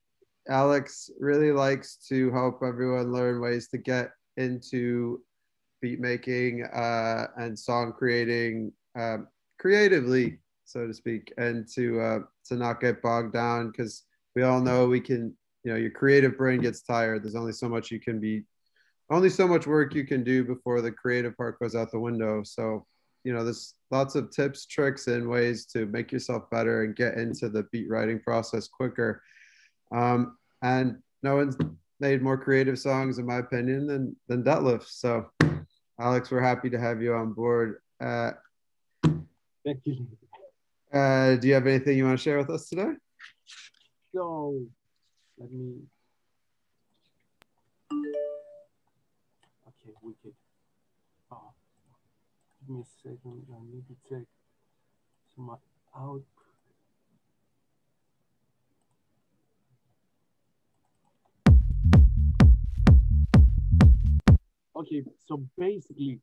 Alex really likes to help everyone learn ways to get into beat making uh, and song creating uh, creatively, so to speak, and to uh, to not get bogged down, because we all know we can, you know, your creative brain gets tired. There's only so much you can be, only so much work you can do before the creative part goes out the window. So, you know, there's lots of tips, tricks, and ways to make yourself better and get into the beat writing process quicker. Um, and no one's made more creative songs, in my opinion, than, than Detlef. So, Alex, we're happy to have you on board. Uh, Thank you. Uh, do you have anything you want to share with us today? So, let me. Okay, wicked. Oh, give me a second. I need to check some out. Okay, so basically,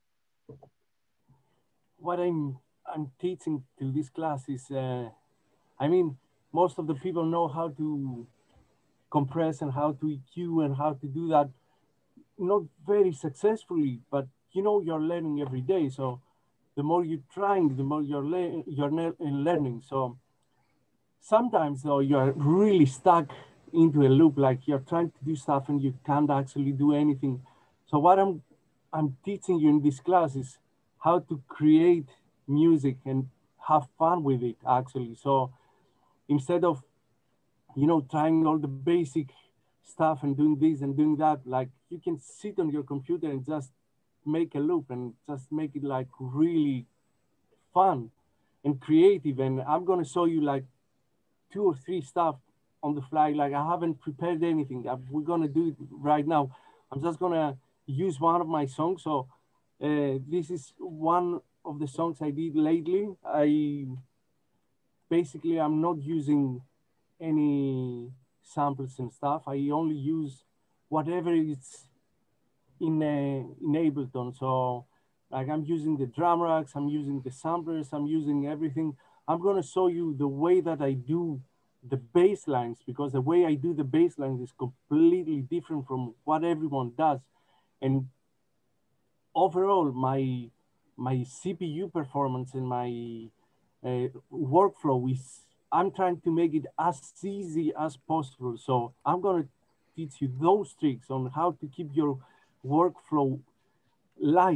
what I'm I'm teaching to this class is, uh, I mean, most of the people know how to compress and how to E Q and how to do that, not very successfully, but you know, you're learning every day. So the more you're trying, the more you're, le you're learning. So sometimes though, you're really stuck into a loop, like you're trying to do stuff and you can't actually do anything. So what I'm, I'm teaching you in this class is how to create music and have fun with it, actually. So instead of, you know, trying all the basic stuff and doing this and doing that, like you can sit on your computer and just make a loop and just make it like really fun and creative. And I'm gonna show you like two or three stuff on the fly. Like I haven't prepared anything. We're gonna do it right now. I'm just gonna use one of my songs. So uh, this is one of the songs I did lately. I basically, I'm not using any samples and stuff. I only use whatever is in, uh, in Ableton. So like I'm using the drum racks, I'm using the samplers, I'm using everything. I'm gonna show you the way that I do the bass lines, because the way I do the bass lines is completely different from what everyone does. And overall, my my C P U performance and my uh, workflow is, I'm trying to make it as easy as possible. So I'm gonna teach you those tricks on how to keep your workflow light,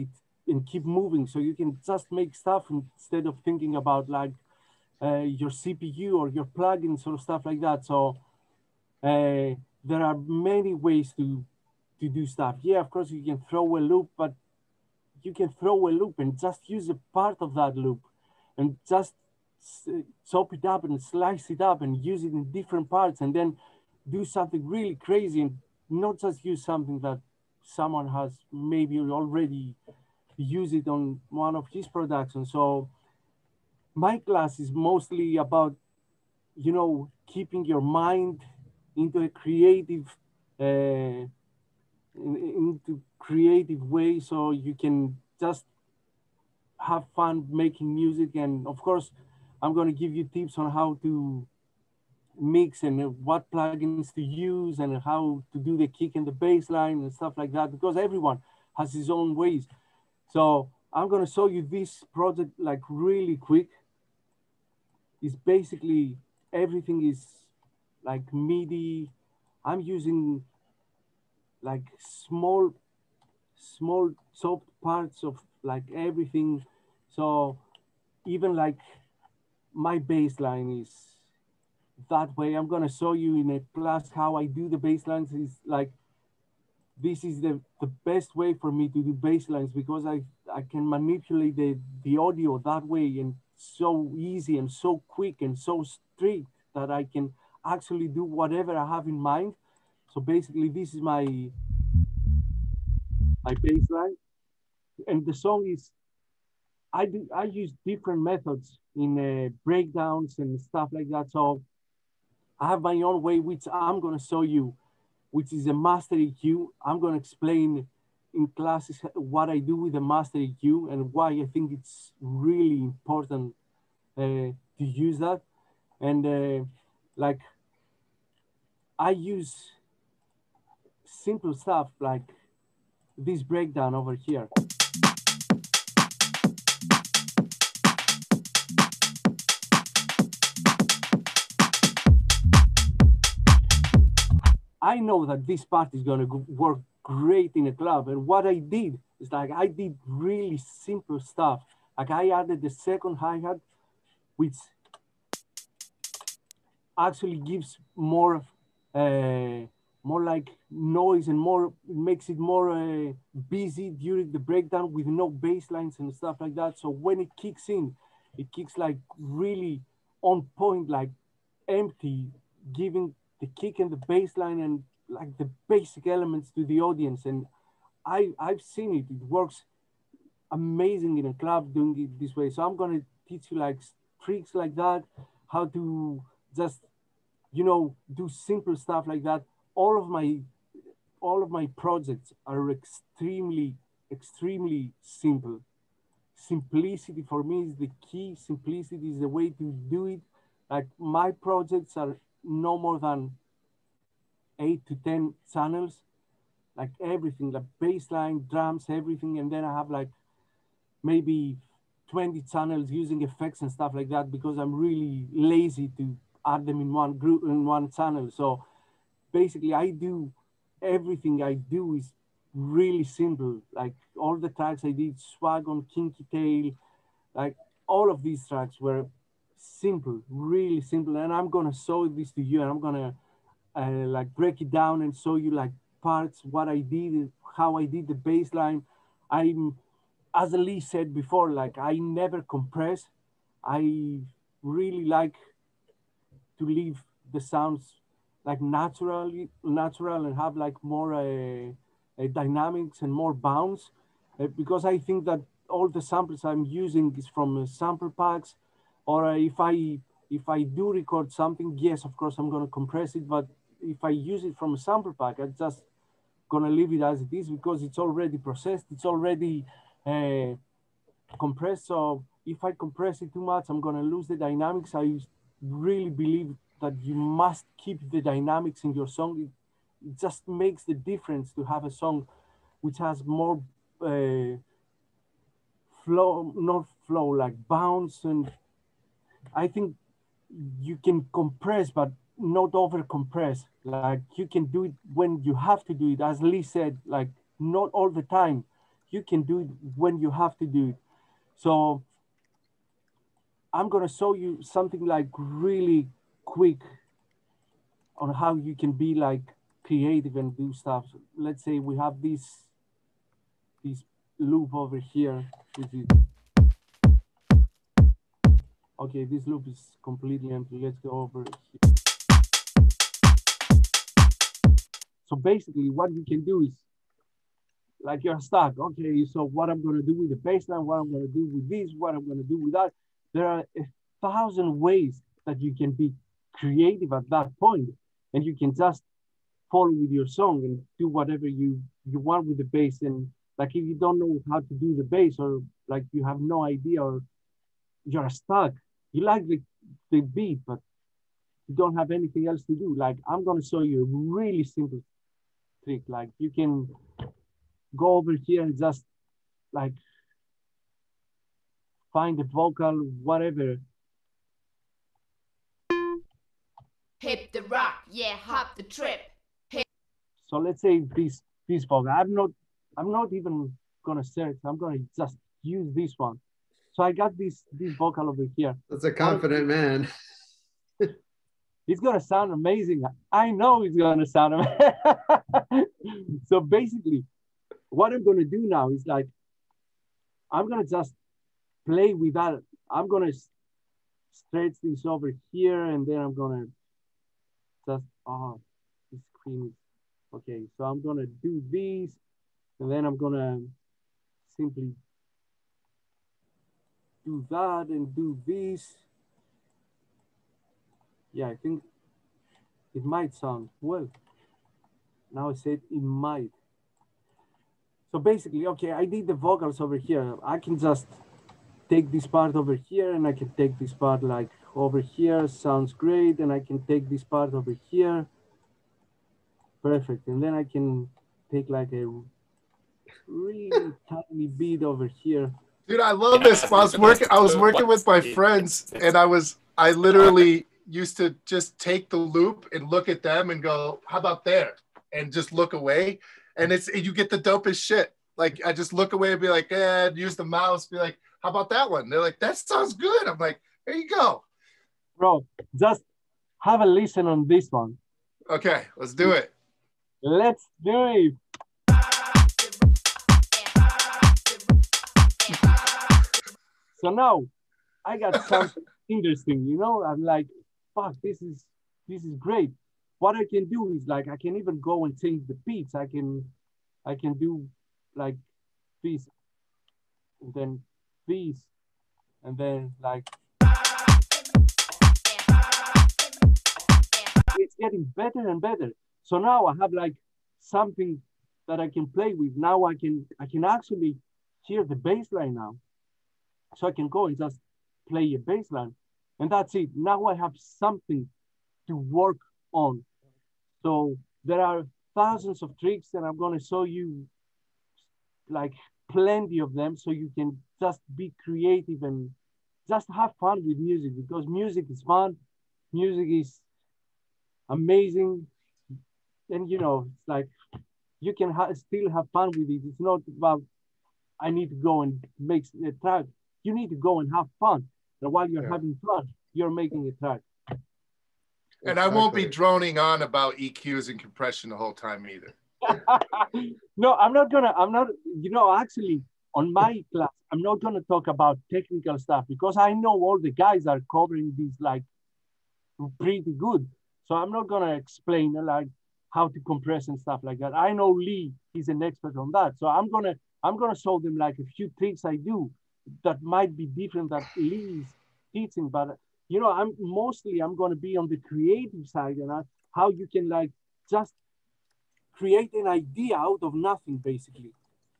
and keep moving. So you can just make stuff instead of thinking about like uh, your C P U or your plugins or stuff like that. So uh, there are many ways to to do stuff. Yeah, of course you can throw a loop, but you can throw a loop and just use a part of that loop and just chop it up and slice it up and use it in different parts and then do something really crazy and not just use something that someone has maybe already used it on one of his productions. So my class is mostly about, you know, keeping your mind into a creative, uh, into creative way so you can just have fun making music. And of course, I'm going to give you tips on how to mix and what plugins to use and how to do the kick and the bass line and stuff like that, because everyone has his own ways. So I'm going to show you this project like really quick. It's basically everything is like MIDI. I'm using like small, small chopped parts of like everything. So even like my bass line is that way. I'm gonna show you in a class how I do the bass lines. Is like, this is the, the best way for me to do bass lines because I, I can manipulate the, the audio that way and so easy and so quick and so strict that I can actually do whatever I have in mind. So basically this is my, my bass line. And the song is, I do I use different methods in uh, breakdowns and stuff like that. So I have my own way, which I'm gonna show you, which is a master E Q. I'm gonna explain in classes what I do with the master E Q and why I think it's really important uh, to use that. And uh, like, I use simple stuff like this breakdown over here. I know that this part is going to work great in a club. And what I did is like, I did really simple stuff. Like I added the second hi-hat, which actually gives more, uh, more like noise and more, makes it more uh, busy during the breakdown with no bass lines and stuff like that. So when it kicks in, it kicks like really on point, like empty, giving the kick and the bass line and like the basic elements to the audience. And I, I've seen it, it works amazing in a club doing it this way. So I'm gonna teach you like tricks like that, how to just, you know, do simple stuff like that. All of my, all of my projects are extremely, extremely simple. Simplicity for me is the key. Simplicity is the way to do it. Like my projects are no more than eight to ten channels, like everything, like bass line, drums, everything. And then I have like maybe twenty channels using effects and stuff like that because I'm really lazy to add them in one group, in one channel. So basically I do, everything I do is really simple. Like all the tracks I did, Swag on Kinky Tail, like all of these tracks were simple, really simple. And I'm gonna show this to you and I'm gonna uh, like break it down and show you like parts, what I did, how I did the bass line. I'm, as Lee said before, like I never compress. I really like to leave the sounds like naturally natural and have like more uh, uh, dynamics and more bounce uh, because I think that all the samples I'm using is from uh, sample packs, or uh, if I if I do record something, yes, of course I'm going to compress it, but if I use it from a sample pack, I'm just going to leave it as it is because it's already processed, it's already uh, compressed. So if I compress it too much, I'm going to lose the dynamics. I really believe that you must keep the dynamics in your song. It, it just makes the difference to have a song which has more uh, flow, not flow, like bounce. And I think you can compress, but not over compress. Like you can do it when you have to do it. As Lee said, like not all the time. you can do it when you have to do it. So I'm gonna show you something like really quick on how you can be like creative and do stuff. Let's say we have this this loop over here, which is okay. This loop is completely empty. Let's go over here. So basically, what you can do is like you're stuck. Okay, so what I'm gonna do with the bass line, what I'm gonna do with this, what I'm gonna do with that. There are a thousand ways that you can be creative at that point, and you can just follow with your song and do whatever you you want with the bass. And like if you don't know how to do the bass, or like you have no idea, or you're stuck, you like the, the beat, but you don't have anything else to do. Like I'm gonna show you a really simple trick. Like you can go over here and just like find the vocal, whatever. Hip the rock, yeah, hop the trip. Hip. So let's say this this vocal. I'm not I'm not even gonna search. I'm gonna just use this one. So I got this this vocal over here. That's a confident man. It's gonna sound amazing. I know it's gonna sound amazing. So basically, what I'm gonna do now is like, I'm gonna just play with that. I'm gonna stretch this over here, and then I'm gonna just, oh, this screen is, okay. So I'm gonna do this, and then I'm gonna simply do that and do this. Yeah, I think it might sound well. Now I said it might. So basically, okay, I did the vocals over here. I can just take this part over here, and I can take this part like over here. Sounds great. And I can take this part over here. Perfect. And then I can take like a really tiny beat over here. Dude, I love this. I was working. I was working with my friends, and I was. I literally used to just take the loop and look at them and go, "How about there?" and just look away. And it's you get the dopest shit. Like I just look away and be like, "Eh," use the mouse, be like, "How about that one?" They're like, "That sounds good." I'm like, "There you go." Bro, just have a listen on this one. Okay, let's do it. Let's do it. So now I got something interesting, you know, I'm like, fuck, this is, this is great. What I can do is like, I can even go and change the beats. I can, I can do like this, and then this, and then like, it's getting better and better. So now I have like something that I can play with. Now I can, I can actually hear the bass line now. So I can go and just play a bass line, and that's it. Now I have something to work on. So there are thousands of tricks, and I'm gonna show you like plenty of them, so you can just be creative and just have fun with music, because music is fun. Music is amazing. And you know, it's like you can ha still have fun with it. It's not about, I need to go and make a track. You need to go and have fun. And while you're yeah. having fun, you're making a track. And exactly. I won't be droning on about E Qs and compression the whole time either. No, I'm not gonna, I'm not, you know, actually on my class, I'm not gonna talk about technical stuff, because I know all the guys are covering these like pretty good. So I'm not gonna explain like how to compress and stuff like that. I know Lee, he's an expert on that. So I'm gonna, I'm gonna show them like a few tricks I do that might be different that Lee's teaching, but you know, I'm mostly, I'm going to be on the creative side, and I, how you can like just create an idea out of nothing, basically.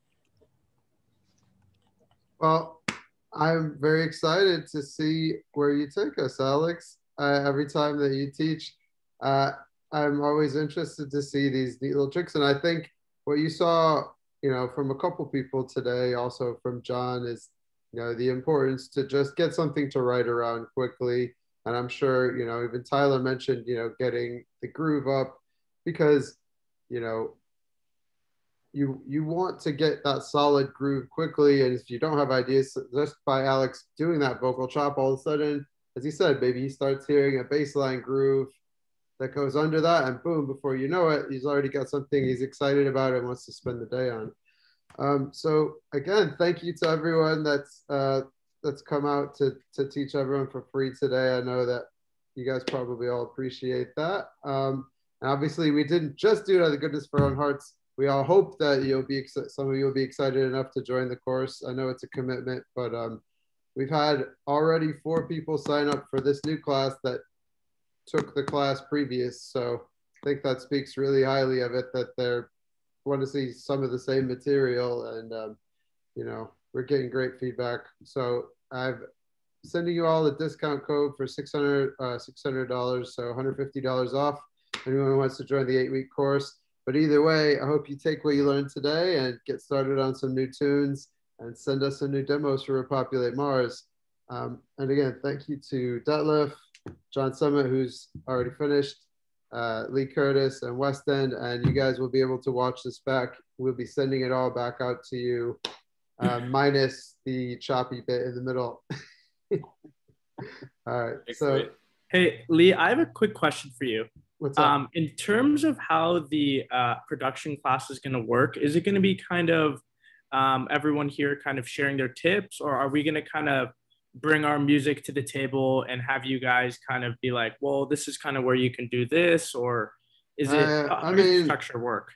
Well, I'm very excited to see where you take us, Alex. Uh, every time that you teach, uh, I'm always interested to see these neat little tricks. And I think what you saw, you know, from a couple people today, also from John, is you know, the importance to just get something to write around quickly. And I'm sure, you know, even Tyler mentioned, you know, getting the groove up, because, you know, you you want to get that solid groove quickly, and if you don't have ideas, just by Alex doing that vocal chop, all of a sudden, as he said, maybe he starts hearing a bass line groove that goes under that, and boom, before you know it, he's already got something he's excited about and wants to spend the day on. Um, so again, thank you to everyone that's uh, that's come out to to teach everyone for free today. I know that you guys probably all appreciate that. Um, and obviously, we didn't just do it out of the goodness of our own hearts. We all hope that you'll be some of you will be excited enough to join the course. I know it's a commitment, but um, we've had already four people sign up for this new class that took the class previous. So I think that speaks really highly of it, that they're want to see some of the same material, and um, you know, we're getting great feedback. So I'm sending you all a discount code for six hundred dollars, uh, six hundred dollars, so one hundred fifty dollars off. Anyone who wants to join the eight-week course. But either way, I hope you take what you learned today and get started on some new tunes and send us some new demos for Repopulate Mars. Um, and again, thank you to Detlef, John Summit, who's already finished, uh, Lee Curtis, and Westend. And you guys will be able to watch this back. We'll be sending it all back out to you, uh, minus the choppy bit in the middle. All right. So, hey, Lee, I have a quick question for you. What's up? Um, in terms of how the uh, production class is going to work, is it going to be kind of um, everyone here kind of sharing their tips, or are we going to kind of bring our music to the table and have you guys kind of be like, well, this is kind of where you can do this, or is it, Uh, how I does the mean- structure work?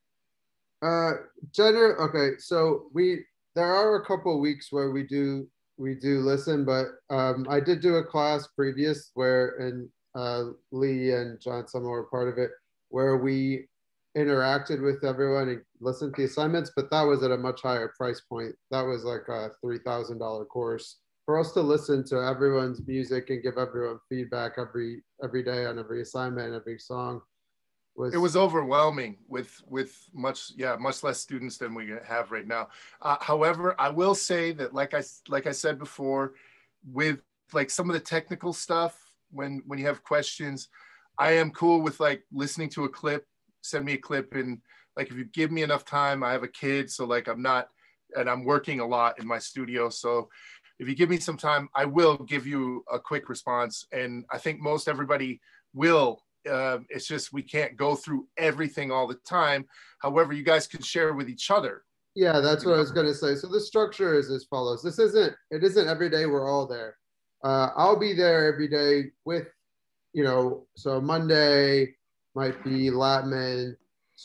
Uh, Jenner, okay, so we, there are a couple of weeks where we do, we do listen, but um, I did do a class previous where, and uh, Lee and John Summer were part of it, where we interacted with everyone and listened to the assignments, but that was at a much higher price point. That was like a three thousand dollars course. For us to listen to everyone's music and give everyone feedback every every day on every assignment and every song was... It was overwhelming with with much yeah much less students than we have right now. Uh, however, I will say that like I like I said before, with like some of the technical stuff, when when you have questions, I am cool with like listening to a clip. Send me a clip, and like if you give me enough time, I have a kid, so like I'm not, and I'm working a lot in my studio, so if you give me some time, I will give you a quick response. And I think most everybody will. Uh, it's just we can't go through everything all the time. However, you guys can share with each other. Yeah, that's what I was going to say. So the structure is as follows. This isn't, it isn't every day we're all there. Uh, I'll be there every day with, you know, so Monday might be Latman,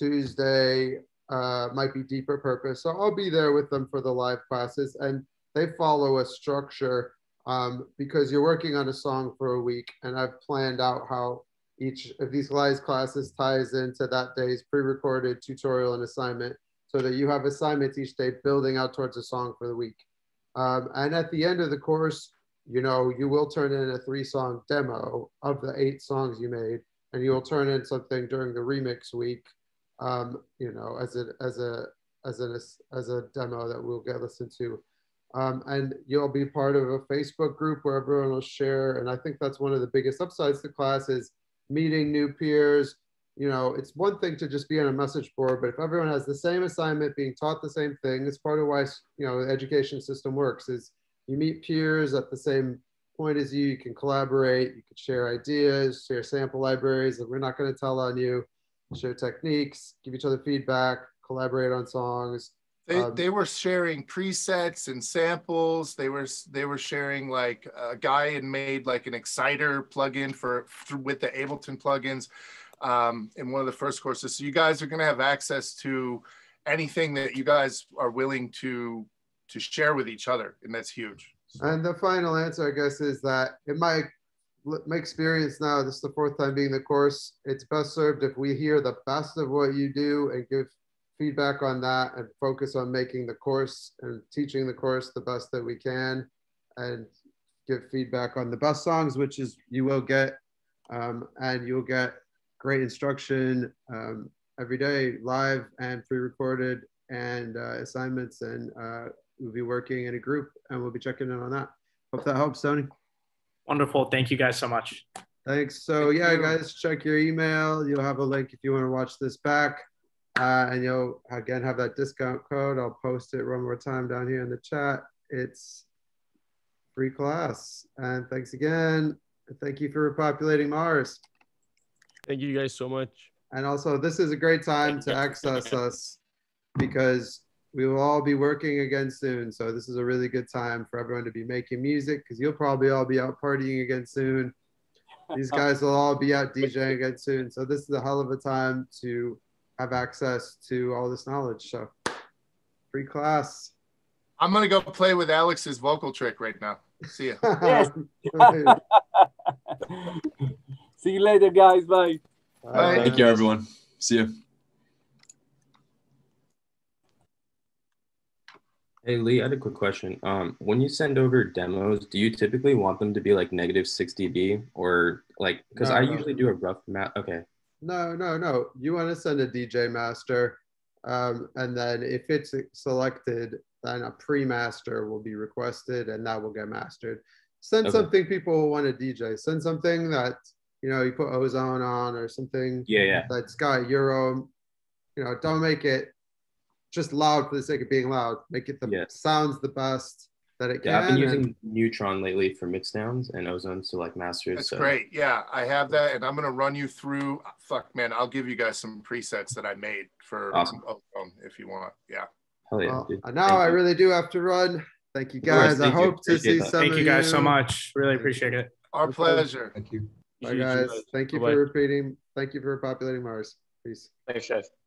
Tuesday uh, might be Deeper Purpose. So I'll be there with them for the live classes, and they follow a structure um, because you're working on a song for a week, and I've planned out how each of these live classes ties into that day's pre-recorded tutorial and assignment, so that you have assignments each day building out towards a song for the week. Um, and at the end of the course, you know, you will turn in a three song demo of the eight songs you made, and you will turn in something during the remix week, um, you know, as a, as a, as a, as a demo that we'll get listened to. Um, and you'll be part of a Facebook group where everyone will share. And I think that's one of the biggest upsides to class is meeting new peers. You know, it's one thing to just be on a message board, but if everyone has the same assignment, being taught the same thing, it's part of why, you know, the education system works, is you meet peers at the same point as you, you can collaborate, you can share ideas, share sample libraries that we're not going to tell on you, share techniques, give each other feedback, collaborate on songs. They, Um, they were sharing presets and samples. They were they were sharing, like, a guy had made like an Exciter plugin for, for with the Ableton plugins um, in one of the first courses. So you guys are going to have access to anything that you guys are willing to to share with each other, and that's huge. So. And the final answer, I guess, is that in my my experience now, this is the fourth time being the course, it's best served if we hear the best of what you do and give feedback on that and focus on making the course and teaching the course the best that we can, and give feedback on the best songs, which is you will get, um, and you'll get great instruction um, every day, live and pre-recorded, and uh, assignments, and uh, we'll be working in a group, and we'll be checking in on that. Hope that helps, Tony. Wonderful. Thank you guys so much. Thanks. So Thank yeah, you. guys, check your email. You'll have a link if you want to watch this back. Uh, and you'll again have that discount code. I'll post it one more time down here in the chat. It's free class. And thanks again. Thank you for repopulating Mars. Thank you guys so much. And also, this is a great time to access us because we will all be working again soon. So this is a really good time for everyone to be making music because you'll probably all be out partying again soon. These guys will all be out DJing again soon. So this is a hell of a time to have access to all this knowledge. So free class. I'm going to go play with Alex's vocal trick right now. See ya. Yes. See you later, guys. Bye. Bye. Thank you, everyone. See you. Hey Lee, I had a quick question. Um, when you send over demos, do you typically want them to be like negative six D B or like, because No, I no. usually do a rough map. Okay. No, no, no. You want to send a D J master. Um, and then if it's selected, then a pre-master will be requested and that will get mastered. Send Okay. something people will want to D J. Send something that, you know, you put Ozone on or something Yeah, yeah. that's got your own, you know, don't make it just loud for the sake of being loud. Make it the Yeah. sounds the best that it can. Yeah, I've been and- using Neutron lately for mix downs and Ozone to like masters. That's so. great. Yeah, I have that, and I'm gonna run you through. Fuck, man, I'll give you guys some presets that I made for Awesome. Ozone if you want. Yeah. Hell yeah, Well, dude. now Thank I you. really do have to run. Thank you Of course, guys. I thank you. hope to Appreciate see that. some Thank of you guys so much. Really Thank appreciate it. Our Okay. pleasure. Thank you. Bye guys. Thank you Bye-bye. for repeating. Thank you for populating Mars. Peace. Thanks, guys.